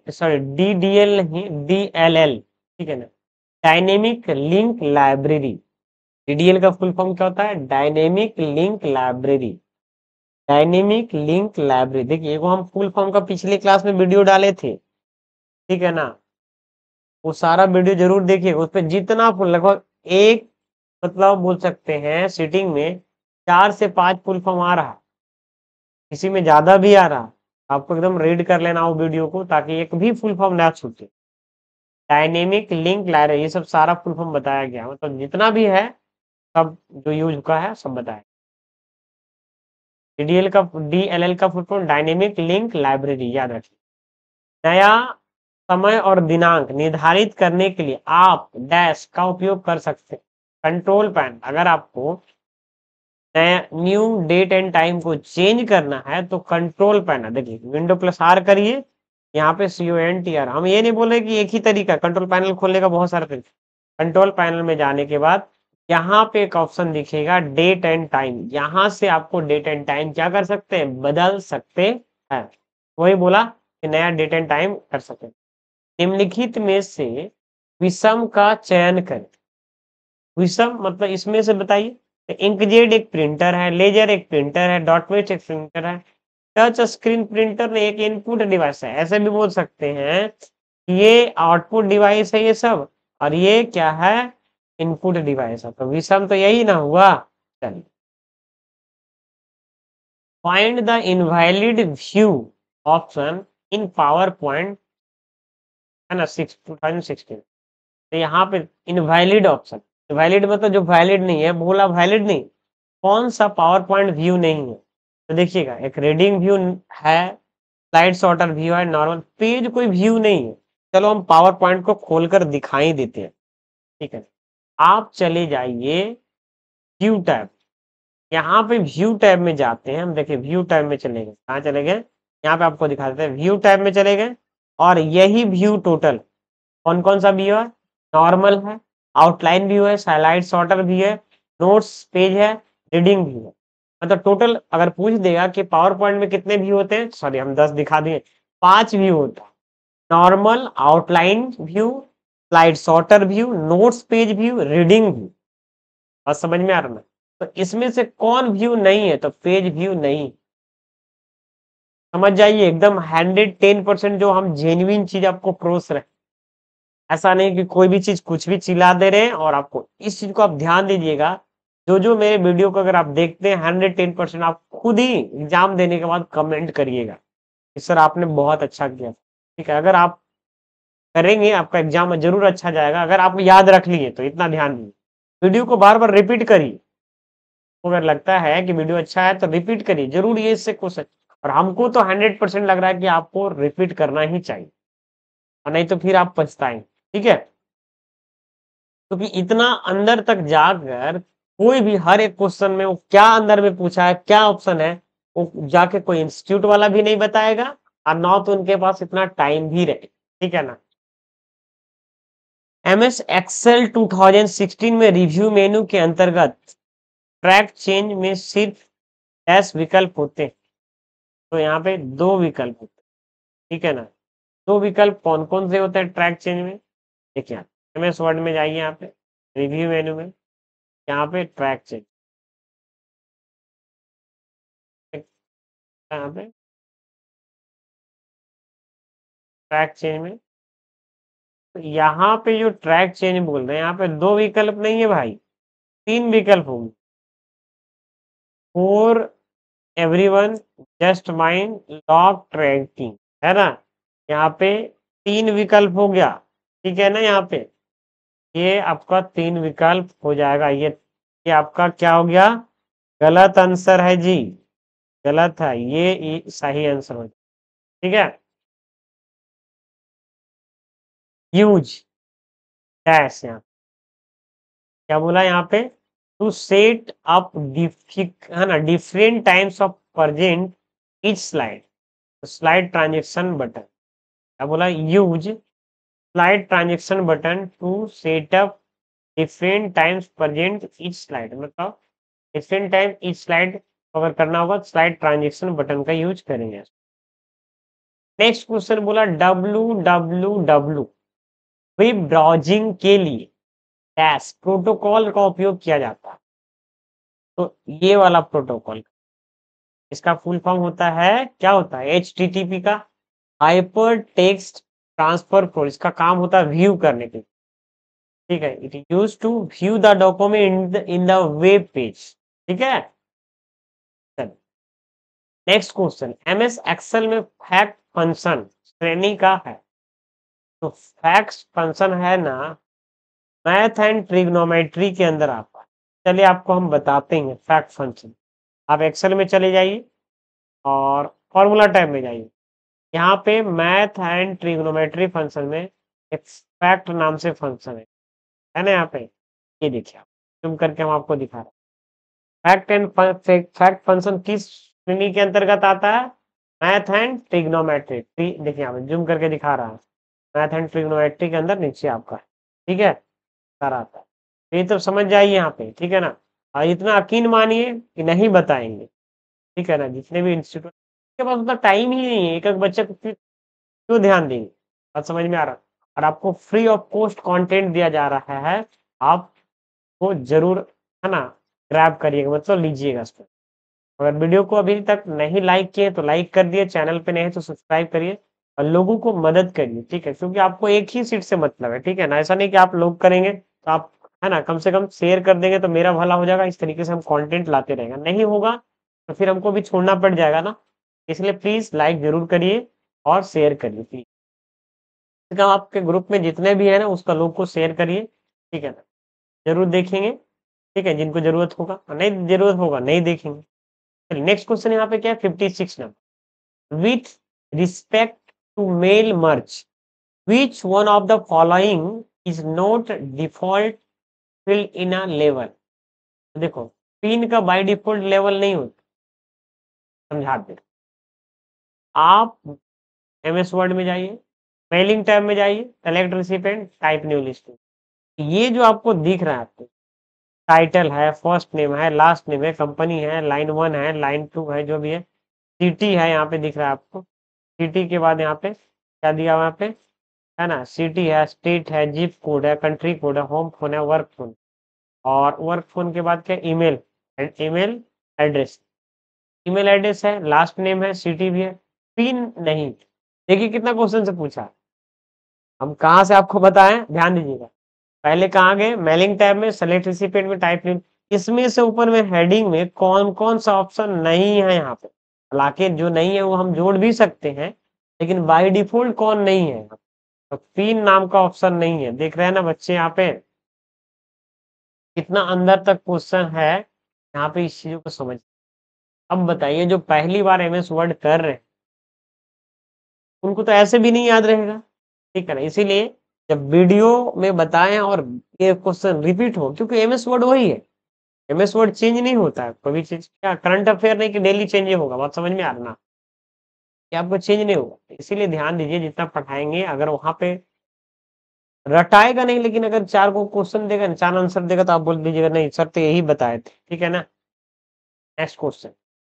DDL नहीं, DLL, ठीक है ना, डायनेमिक लिंक लाइब्रेरी। DDL का फुल फॉर्म क्या होता है? Dynamic link library. Dynamic link library, देखिए वो हम फुल फॉर्म का पिछले क्लास में वीडियो डाले थे, ठीक है ना, वो सारा वीडियो जरूर देखिए। उस पर जितना लगभग एक, मतलब बोल सकते हैं सीटिंग में 4 से 5 फुल फॉर्म आ रहा, किसी में ज्यादा भी आ रहा। आपको एकदम रीड कर लेना वो वीडियो को, ताकि एक भी फुल फॉर्म ना छूटे। डायनेमिक लिंक लाइब्रेरी, ये सब सारा फुल फॉर्म बताया गया, मतलब जितना भी है सब जो यूज हुआ है सब बताया। DLL का full form dynamic link library, याद रखिए। नया समय और दिनांक निर्धारित करने के लिए आप डैश का उपयोग कर सकते हैं। कंट्रोल पैन, अगर आपको नया न्यू डेट एंड टाइम को चेंज करना है तो कंट्रोल पैनल, देखिए विंडो प्लस R करिए, यहाँ पे CONTR। हम ये नहीं बोले कि एक ही तरीका, कंट्रोल पैनल खोलने का बहुत सारा तरीका। कंट्रोल पैनल में जाने के बाद यहाँ पे एक ऑप्शन दिखेगा डेट एंड टाइम, यहाँ से आपको डेट एंड टाइम क्या कर सकते हैं? बदल सकते हैं। वही बोला कि नया डेट एंड टाइम कर सकते हैं। निम्नलिखित में से विषम का चयन करें। विषम मतलब इसमें से बताइए। इंकजेट एक प्रिंटर है, लेजर एक प्रिंटर है, डॉटमेट एक प्रिंटर है, टच स्क्रीन प्रिंटर ने एक इनपुट डिवाइस है। ऐसे भी बोल सकते हैं ये आउटपुट डिवाइस है ये सब, और ये क्या है? इनपुट डिवाइस है। तो विषम तो यही ना हुआ। चलिए, find the invalid view option in PowerPoint, है ना, 2016। तो यहाँ पे इनवैलिड ऑप्शन, वैलिड मतलब जो वैलिड नहीं है, बोला वैलिड नहीं, कौन सा पावर पॉइंट व्यू नहीं है? तो देखिएगा, एक रीडिंग व्यू है, स्लाइड सॉर्टर व्यू है, नॉर्मल पेज कोई व्यू नहीं है। चलो हम पावर पॉइंट को खोलकर दिखाई देते हैं, ठीक है। आप चले जाइए व्यू टैब, यहाँ पे व्यू टैब में जाते हैं हम। देखिए व्यू टैब में चले गए, कहाँ चले गए? यहाँ पे आपको दिखा देते हैं, व्यू टैब में चले गए। और यही व्यू टोटल कौन कौन सा व्यू है? नॉर्मल है, आउटलाइन व्यू है, स्लाइड सॉर्टर भी है, नोट्स पेज है, रीडिंग भी है। मतलब टोटल अगर पूछ देगा कि पावर पॉइंट में कितने व्यू होते हैं, सॉरी हम 10 दिखा दिए, 5 व्यू होता है। Normal, outline view, slide sorter view, notes page view, reading view. और समझ में आ रहा है? तो इसमें से कौन व्यू नहीं है? तो पेज व्यू नहीं। समझ जाइए, एकदम 110% जो हम जेन्युइन चीज आपको परोस रहे। ऐसा नहीं कि कोई भी चीज कुछ भी चिल्ला दे रहे हैं। और आपको इस चीज को आप ध्यान दीजिएगा, जो मेरे वीडियो को अगर आप देखते हैं 110% आप खुद ही एग्जाम देने के बाद कमेंट करिएगा कि सर आपने बहुत अच्छा किया। ठीक है, अगर आप करेंगे आपका एग्जाम जरूर अच्छा जाएगा। अगर आप याद रख लिए तो इतना ध्यान दीजिए, वीडियो को बार बार रिपीट करिए। अगर लगता है कि वीडियो अच्छा है तो रिपीट करिए जरूर, ये इससे क्वेश्चन। और हमको तो 100% लग रहा है कि आपको रिपीट करना ही चाहिए, और नहीं तो फिर आप पछताएंगे। ठीक है, क्योंकि इतना अंदर तक जाकर कोई भी हर एक क्वेश्चन में वो क्या अंदर में पूछा है, क्या ऑप्शन है, वो जाके कोई इंस्टीट्यूट वाला भी नहीं बताएगा, और ना तो उनके पास इतना टाइम भी रहे। ठीक है ना। एमएस एक्सेल 2016 में रिव्यू मेनू के अंतर्गत ट्रैक चेंज में सिर्फ डैश विकल्प होते हैं। तो यहाँ पे 2 विकल्प होते हैं। ठीक है ना। 2 विकल्प कौन कौन से होते हैं ट्रैक चेंज में? देखिए एमएस वर्ड में जाइए, यहाँ पे रिव्यू मेनू में, यहाँ पे ट्रैक चेंज, यहाँ पे ट्रैक चेंज में, तो यहाँ पे जो ट्रैक चेंज बोल रहे हैं, यहाँ पे 2 विकल्प नहीं है भाई, 3 विकल्प होंगे। For everyone just mind log tracking, है ना। यहाँ पे 3 विकल्प हो गया। ठीक है ना। यहाँ पे ये आपका 3 विकल्प हो जाएगा। ये आपका क्या हो गया? गलत आंसर है जी, गलत है ये सही आंसर हो। ठीक है, यूज डैश, यहाँ क्या बोला यहाँ पे? टू सेट अप है ना different times of present each slide, slide transaction button. क्या बोला? Use slide transaction button to set up different times present each slide, मतलब डिफरेंट टाइम ईच स्लाइड अगर करना होगा स्लाइड ट्रांजेक्शन बटन का use करेंगे। नेक्स्ट क्वेश्चन बोला www web browsing के लिए डैश प्रोटोकॉल का उपयोग किया जाता है। तो ये वाला प्रोटोकॉल, इसका फुल फॉर्म होता है, क्या होता है? HTTP का हाइपर टेक्स्ट ट्रांसफर प्रो, इसका काम होता है व्यू करने के लिए। ठीक है, it is use to view the document in the web page. ठीक है। नेक्स्ट क्वेश्चन, एमएस एक्सेल में फैक्ट फंक्शन श्रेणी का है। तो फैक्ट फंक्शन है ना मैथ एंड ट्रिग्नोमेट्री के अंदर आता है। चलिए आपको हम बताते हैं फैक्ट फंक्शन। आप एक्सेल में चले जाइए और फॉर्मूला टैब में जाइए। यहाँ पे मैथ एंड ट्रिग्नोमेट्री फंक्शन में एक फैक्ट नाम से फंक्शन है ना। यहाँ पे ये देखिए, आप जूम करके हम आपको दिखा रहे हैं। फैक्ट फंक्शन किस श्रेणी के अंतर्गत आता है? Math and trigonometry. देखिए यहाँ पे जूम करके दिखा रहा है, मैथ एंड ट्रिग्नोमेट्री के अंदर नीचे आपका। ठीक है, सारा आता है। ये तो समझ जाइए यहाँ पे। ठीक है ना। और इतना यकीन मानिए कि नहीं बताएंगे। ठीक है ना। जितने भी इंस्टीट्यूट के पास उतना टाइम ही नहीं है, एक एक बच्चे को क्यों ध्यान देंगे? बात समझ में आ रहा? और आपको फ्री ऑफ कॉस्ट कंटेंट दिया जा रहा है, आपको जरूर, है ना, ग्रैब करिएगा, मतलब लीजिएगा इस पर। अगर वीडियो को अभी तक नहीं लाइक किए तो लाइक कर दिए, चैनल पे नहीं है तो सब्सक्राइब करिए और लोगों को मदद करिए। ठीक है, क्योंकि आपको एक ही सीट से मतलब है। ठीक है ना। ऐसा नहीं कि आप लोग करेंगे तो आप, है ना, कम से कम शेयर कर देंगे तो मेरा भला हो जाएगा। इस तरीके से हम कंटेंट लाते रहेंगे, नहीं होगा तो फिर हमको भी छोड़ना पड़ जाएगा ना। इसलिए प्लीज लाइक जरूर करिए और शेयर करिए प्लीज। आपके ग्रुप में जितने भी है ना उसका लोग को शेयर करिए। ठीक है ना। जरूर देखेंगे। ठीक है, जिनको जरूरत होगा, और नहीं जरूरत होगा नहीं देखेंगे। नेक्स्ट क्वेश्चन यहाँ पे क्या है? 56 number, with respect to mail merge which one of the following is not default field in a level. देखो पिन का बाय डिफॉल्ट लेवल नहीं होता, समझा दे। आप एमएस वर्ड में जाइए, मेलिंग टैब में जाइए, select recipient, type new list. ये जो आपको दिख रहा है, आपको टाइटल है, फर्स्ट नेम है, लास्ट नेम है, कंपनी है, लाइन 1 है, लाइन 2 है, जो भी है, सिटी है, यहाँ पे दिख रहा है आपको। सिटी के बाद यहाँ पे क्या दिया हुआ? यहाँ पे है ना, सिटी है, स्टेट है, जिप कोड है, कंट्री कोड है, होम फोन है, वर्क फोन। और वर्क फोन के बाद क्या? Email, email address, email address है, लास्ट नेम है, सिटी भी है, पिन नहीं। देखिए कितना क्वेश्चन से पूछा, हम कहाँ से आपको बताएं, ध्यान दीजिएगा। पहले कहाँ गए? मेलिंग टैब में, सेलेक्ट रिसिपेंट में, टाइप नेम। इसमें से ऊपर में हेडिंग में कौन-कौन सा ऑप्शन नहीं है यहाँ पे। हालाँकि जो नहीं है वो हम जोड़ भी सकते हैं, लेकिन बाय डिफ़ॉल्ट कौन नहीं है? तो 3 नाम का ऑप्शन नहीं है। देख रहे हैं ना बच्चे यहाँ पे? कितना अंदर तक क्वेश्चन है, यहाँ पे इस चीज़ों को समझ। अब बताइए जो पहली बार एमएस वर्ड कर रहे हैं, उनको तो ऐसे भी नहीं याद रहेगा, ठीक है ना? इसीलिए जब वीडियो में बताएँ और ये क्वेश्चन रिपीट हो, क्योंकि एमएस वर्ड वही है। एमएस वर्ड चेंज नहीं होता है, कोई भी चीज़ क्या करंट अफेयर नहीं कि डेली चेंज ही होगा, बात समझ में आ रहा ना? कि आपको चेंज नहीं होगा। इसीलिए ध्यान दीजिए जितना पढ़ाएँगे अगर वहाँ पे रटाएगा नहीं, लेकिन अगर 4 को क्वेश्चन देगा, 4 आंसर देगा तो आप बोल दीजिएगा नहीं सर तो यही बताए थे, ठीक है ना? Next question.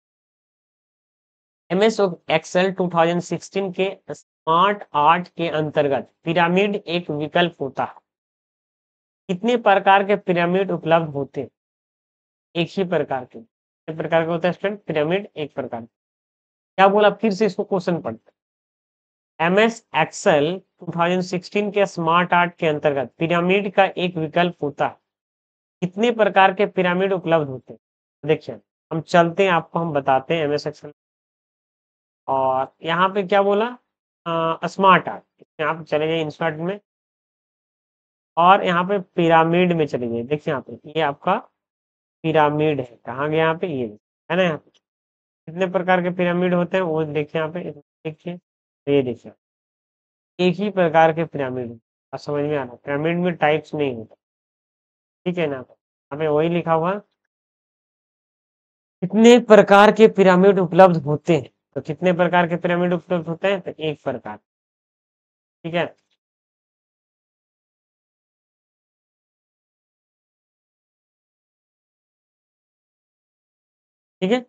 एमएस एक्सेल 2016 के स्मार्ट आर्ट के अंतर्गत पिरामिड एक विकल्प होता है। कितने प्रकार के पिरामिड उपलब्ध होते हैं? एक ही प्रकार के। कितने प्रकार के होते हैं स्टूडेंट? पिरामिड एक प्रकार के। क्या बोला? फिर से इसको क्वेश्चन पढ़ते हैं। एमएस एक्सेल 2016 के स्मार्ट आर्ट के अंतर्गत पिरामिड का एक विकल्प होता है। कितने प्रकार के पिरामिड उपलब्ध होते हैं? देखिए, हम चलते हैं, आपको हम बताते हैं एमएस एक्सेल। और यहाँ पे क्या बोला? स्मार्ट आर्ट, इसमें आप चले जाइए इंसर्ट में और यहाँ पे पिरामिड में चले जाइए। देखिए यहाँ पे ये आपका पिरामिड है। कहाँ गया? यहाँ पे ये है ना। यहाँ पे कितने प्रकार के पिरामिड होते हैं वो देखिए यहाँ पे। देखिए ये देखिए एक ही प्रकार के पिरामिड अब समझ में आ रहा है। पिरामिड में टाइप्स नहीं होता, ठीक है ना? यहाँ पे वही लिखा हुआ कितने प्रकार के पिरामिड उपलब्ध होते हैं। तो कितने प्रकार के पिरामिड उपलब्ध होते हैं? तो एक प्रकार, ठीक है। ठीक है,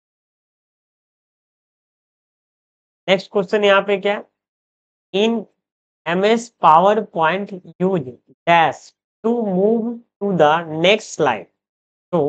नेक्स्ट क्वेश्चन यहाँ पे क्या है? In MS PowerPoint use dash to move to the next slide. तो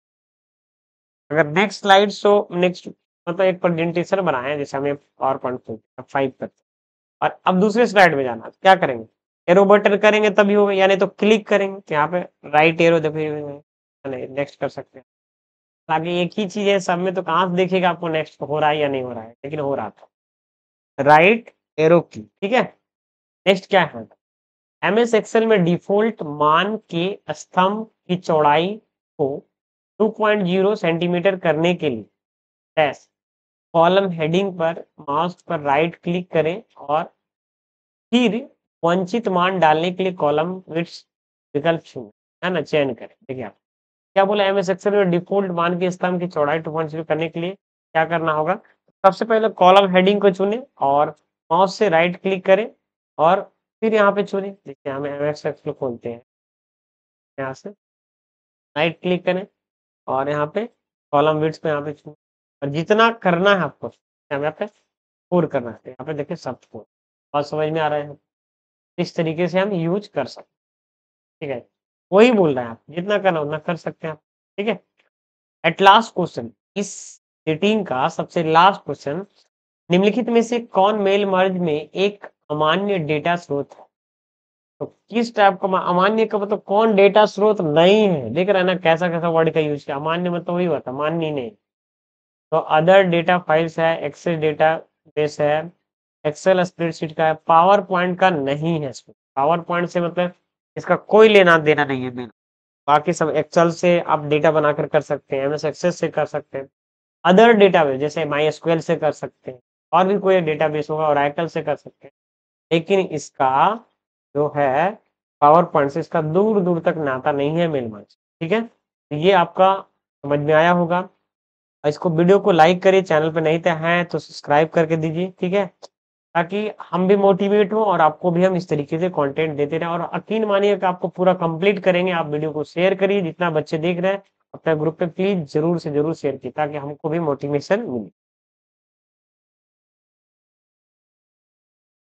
अगर नेक्स्ट स्लाइड शो नेक्स्ट मतलब एक प्रेजेंटेशन बनाए हैं जैसे हमें पावर पॉइंट 5 पर, और अब दूसरे स्लाइड में जाना तो क्या करेंगे? एरो बटन करेंगे तभी होगा, यानी तो क्लिक करेंगे तो यहाँ पे राइट एरो दबे हुए हैं, नहीं नेक्स्ट कर सकते हैं। आगे एक ही चीज है सब में, तो कहाँ से देखिएगा आपको नेक्स्ट हो रहा है या नहीं हो रहा है? लेकिन हो रहा था राइट एरो की, ठीक है। नेक्स्ट क्या है? एमएस एक्सेल में डिफॉल्ट मान के स्तंभ की चौड़ाई को 2.0 सेंटीमीटर करने के लिए डैश कॉलम हेडिंग पर माउस पर राइट क्लिक करें और फिर वांछित मान डालने के लिए कॉलम विड्थ विकल्प चुनें, है ना, चयन करें। देखिए आप क्या बोला? एमएस एक्सेल में डिफॉल्ट मान के स्तंभ की चौड़ाई 2.0 करने के लिए क्या करना होगा? सबसे पहले कॉलम हेडिंग को चुनें और माउस से राइट क्लिक करें और फिर यहाँ पे चुनें। देखिए हम एमएस एक्सेल खोलते हैं, यहाँ से राइट क्लिक करें और यहाँ पे कॉलम विड्थ पे यहाँ पे चुनें और जितना करना है आपको यहाँ पे 4 करना है। यहाँ पे देखिए सब 4 बात समझ में आ रहा है? इस तरीके से हम यूज कर सकते हैं, ठीक है। वही बोल रहे हैं, आप जितना करना उतना कर सकते हैं आप, ठीक है। एट लास्ट क्वेश्चन, इस सीटिंग का सबसे लास्ट क्वेश्चन, निम्नलिखित में से कौन मेल मर्ज में एक अमान्य डेटा स्रोत है? तो किस टाइप का अमान्य का मतलब कौन डेटा स्रोत नहीं है? देख रहे हैं ना कैसा कैसा वर्ड का यूज किया। अमान्य मतलब वही होता है मान्य नहीं। तो अदर डेटा फाइल्स है, एक्सेल डेटा बेस है, एक्सेल स्प्रेडशीट का है, पावर पॉइंट का नहीं है। इसमें पावर पॉइंट से मतलब इसका कोई लेना देना नहीं है मेरा। बाकी सब एक्सेल से आप डेटा बनाकर कर सकते हैं, एमएस एक्सेस से कर सकते हैं, अदर डेटाबेस जैसे माई एसक्यूएल से कर सकते हैं, और भी कोई डेटाबेस होगा ओरेकल से कर सकते हैं। लेकिन इसका जो है पावर पॉइंट से इसका दूर दूर तक नाता नहीं है मेल मंच, ठीक है। तो ये आपका समझ में आया होगा। और इसको वीडियो को लाइक करिए, चैनल पे नहीं थे हैं तो सब्सक्राइब करके दीजिए, ठीक है, ताकि हम भी मोटिवेट हो और आपको भी हम इस तरीके से कंटेंट देते रहें। और यकीन मानिए कि आपको पूरा कंप्लीट करेंगे। आप वीडियो को शेयर करिए, जितना बच्चे देख रहे हैं अपने ग्रुप पे प्लीज जरूर से जरूर शेयर कीजिए ताकि हमको भी मोटिवेशन मिले।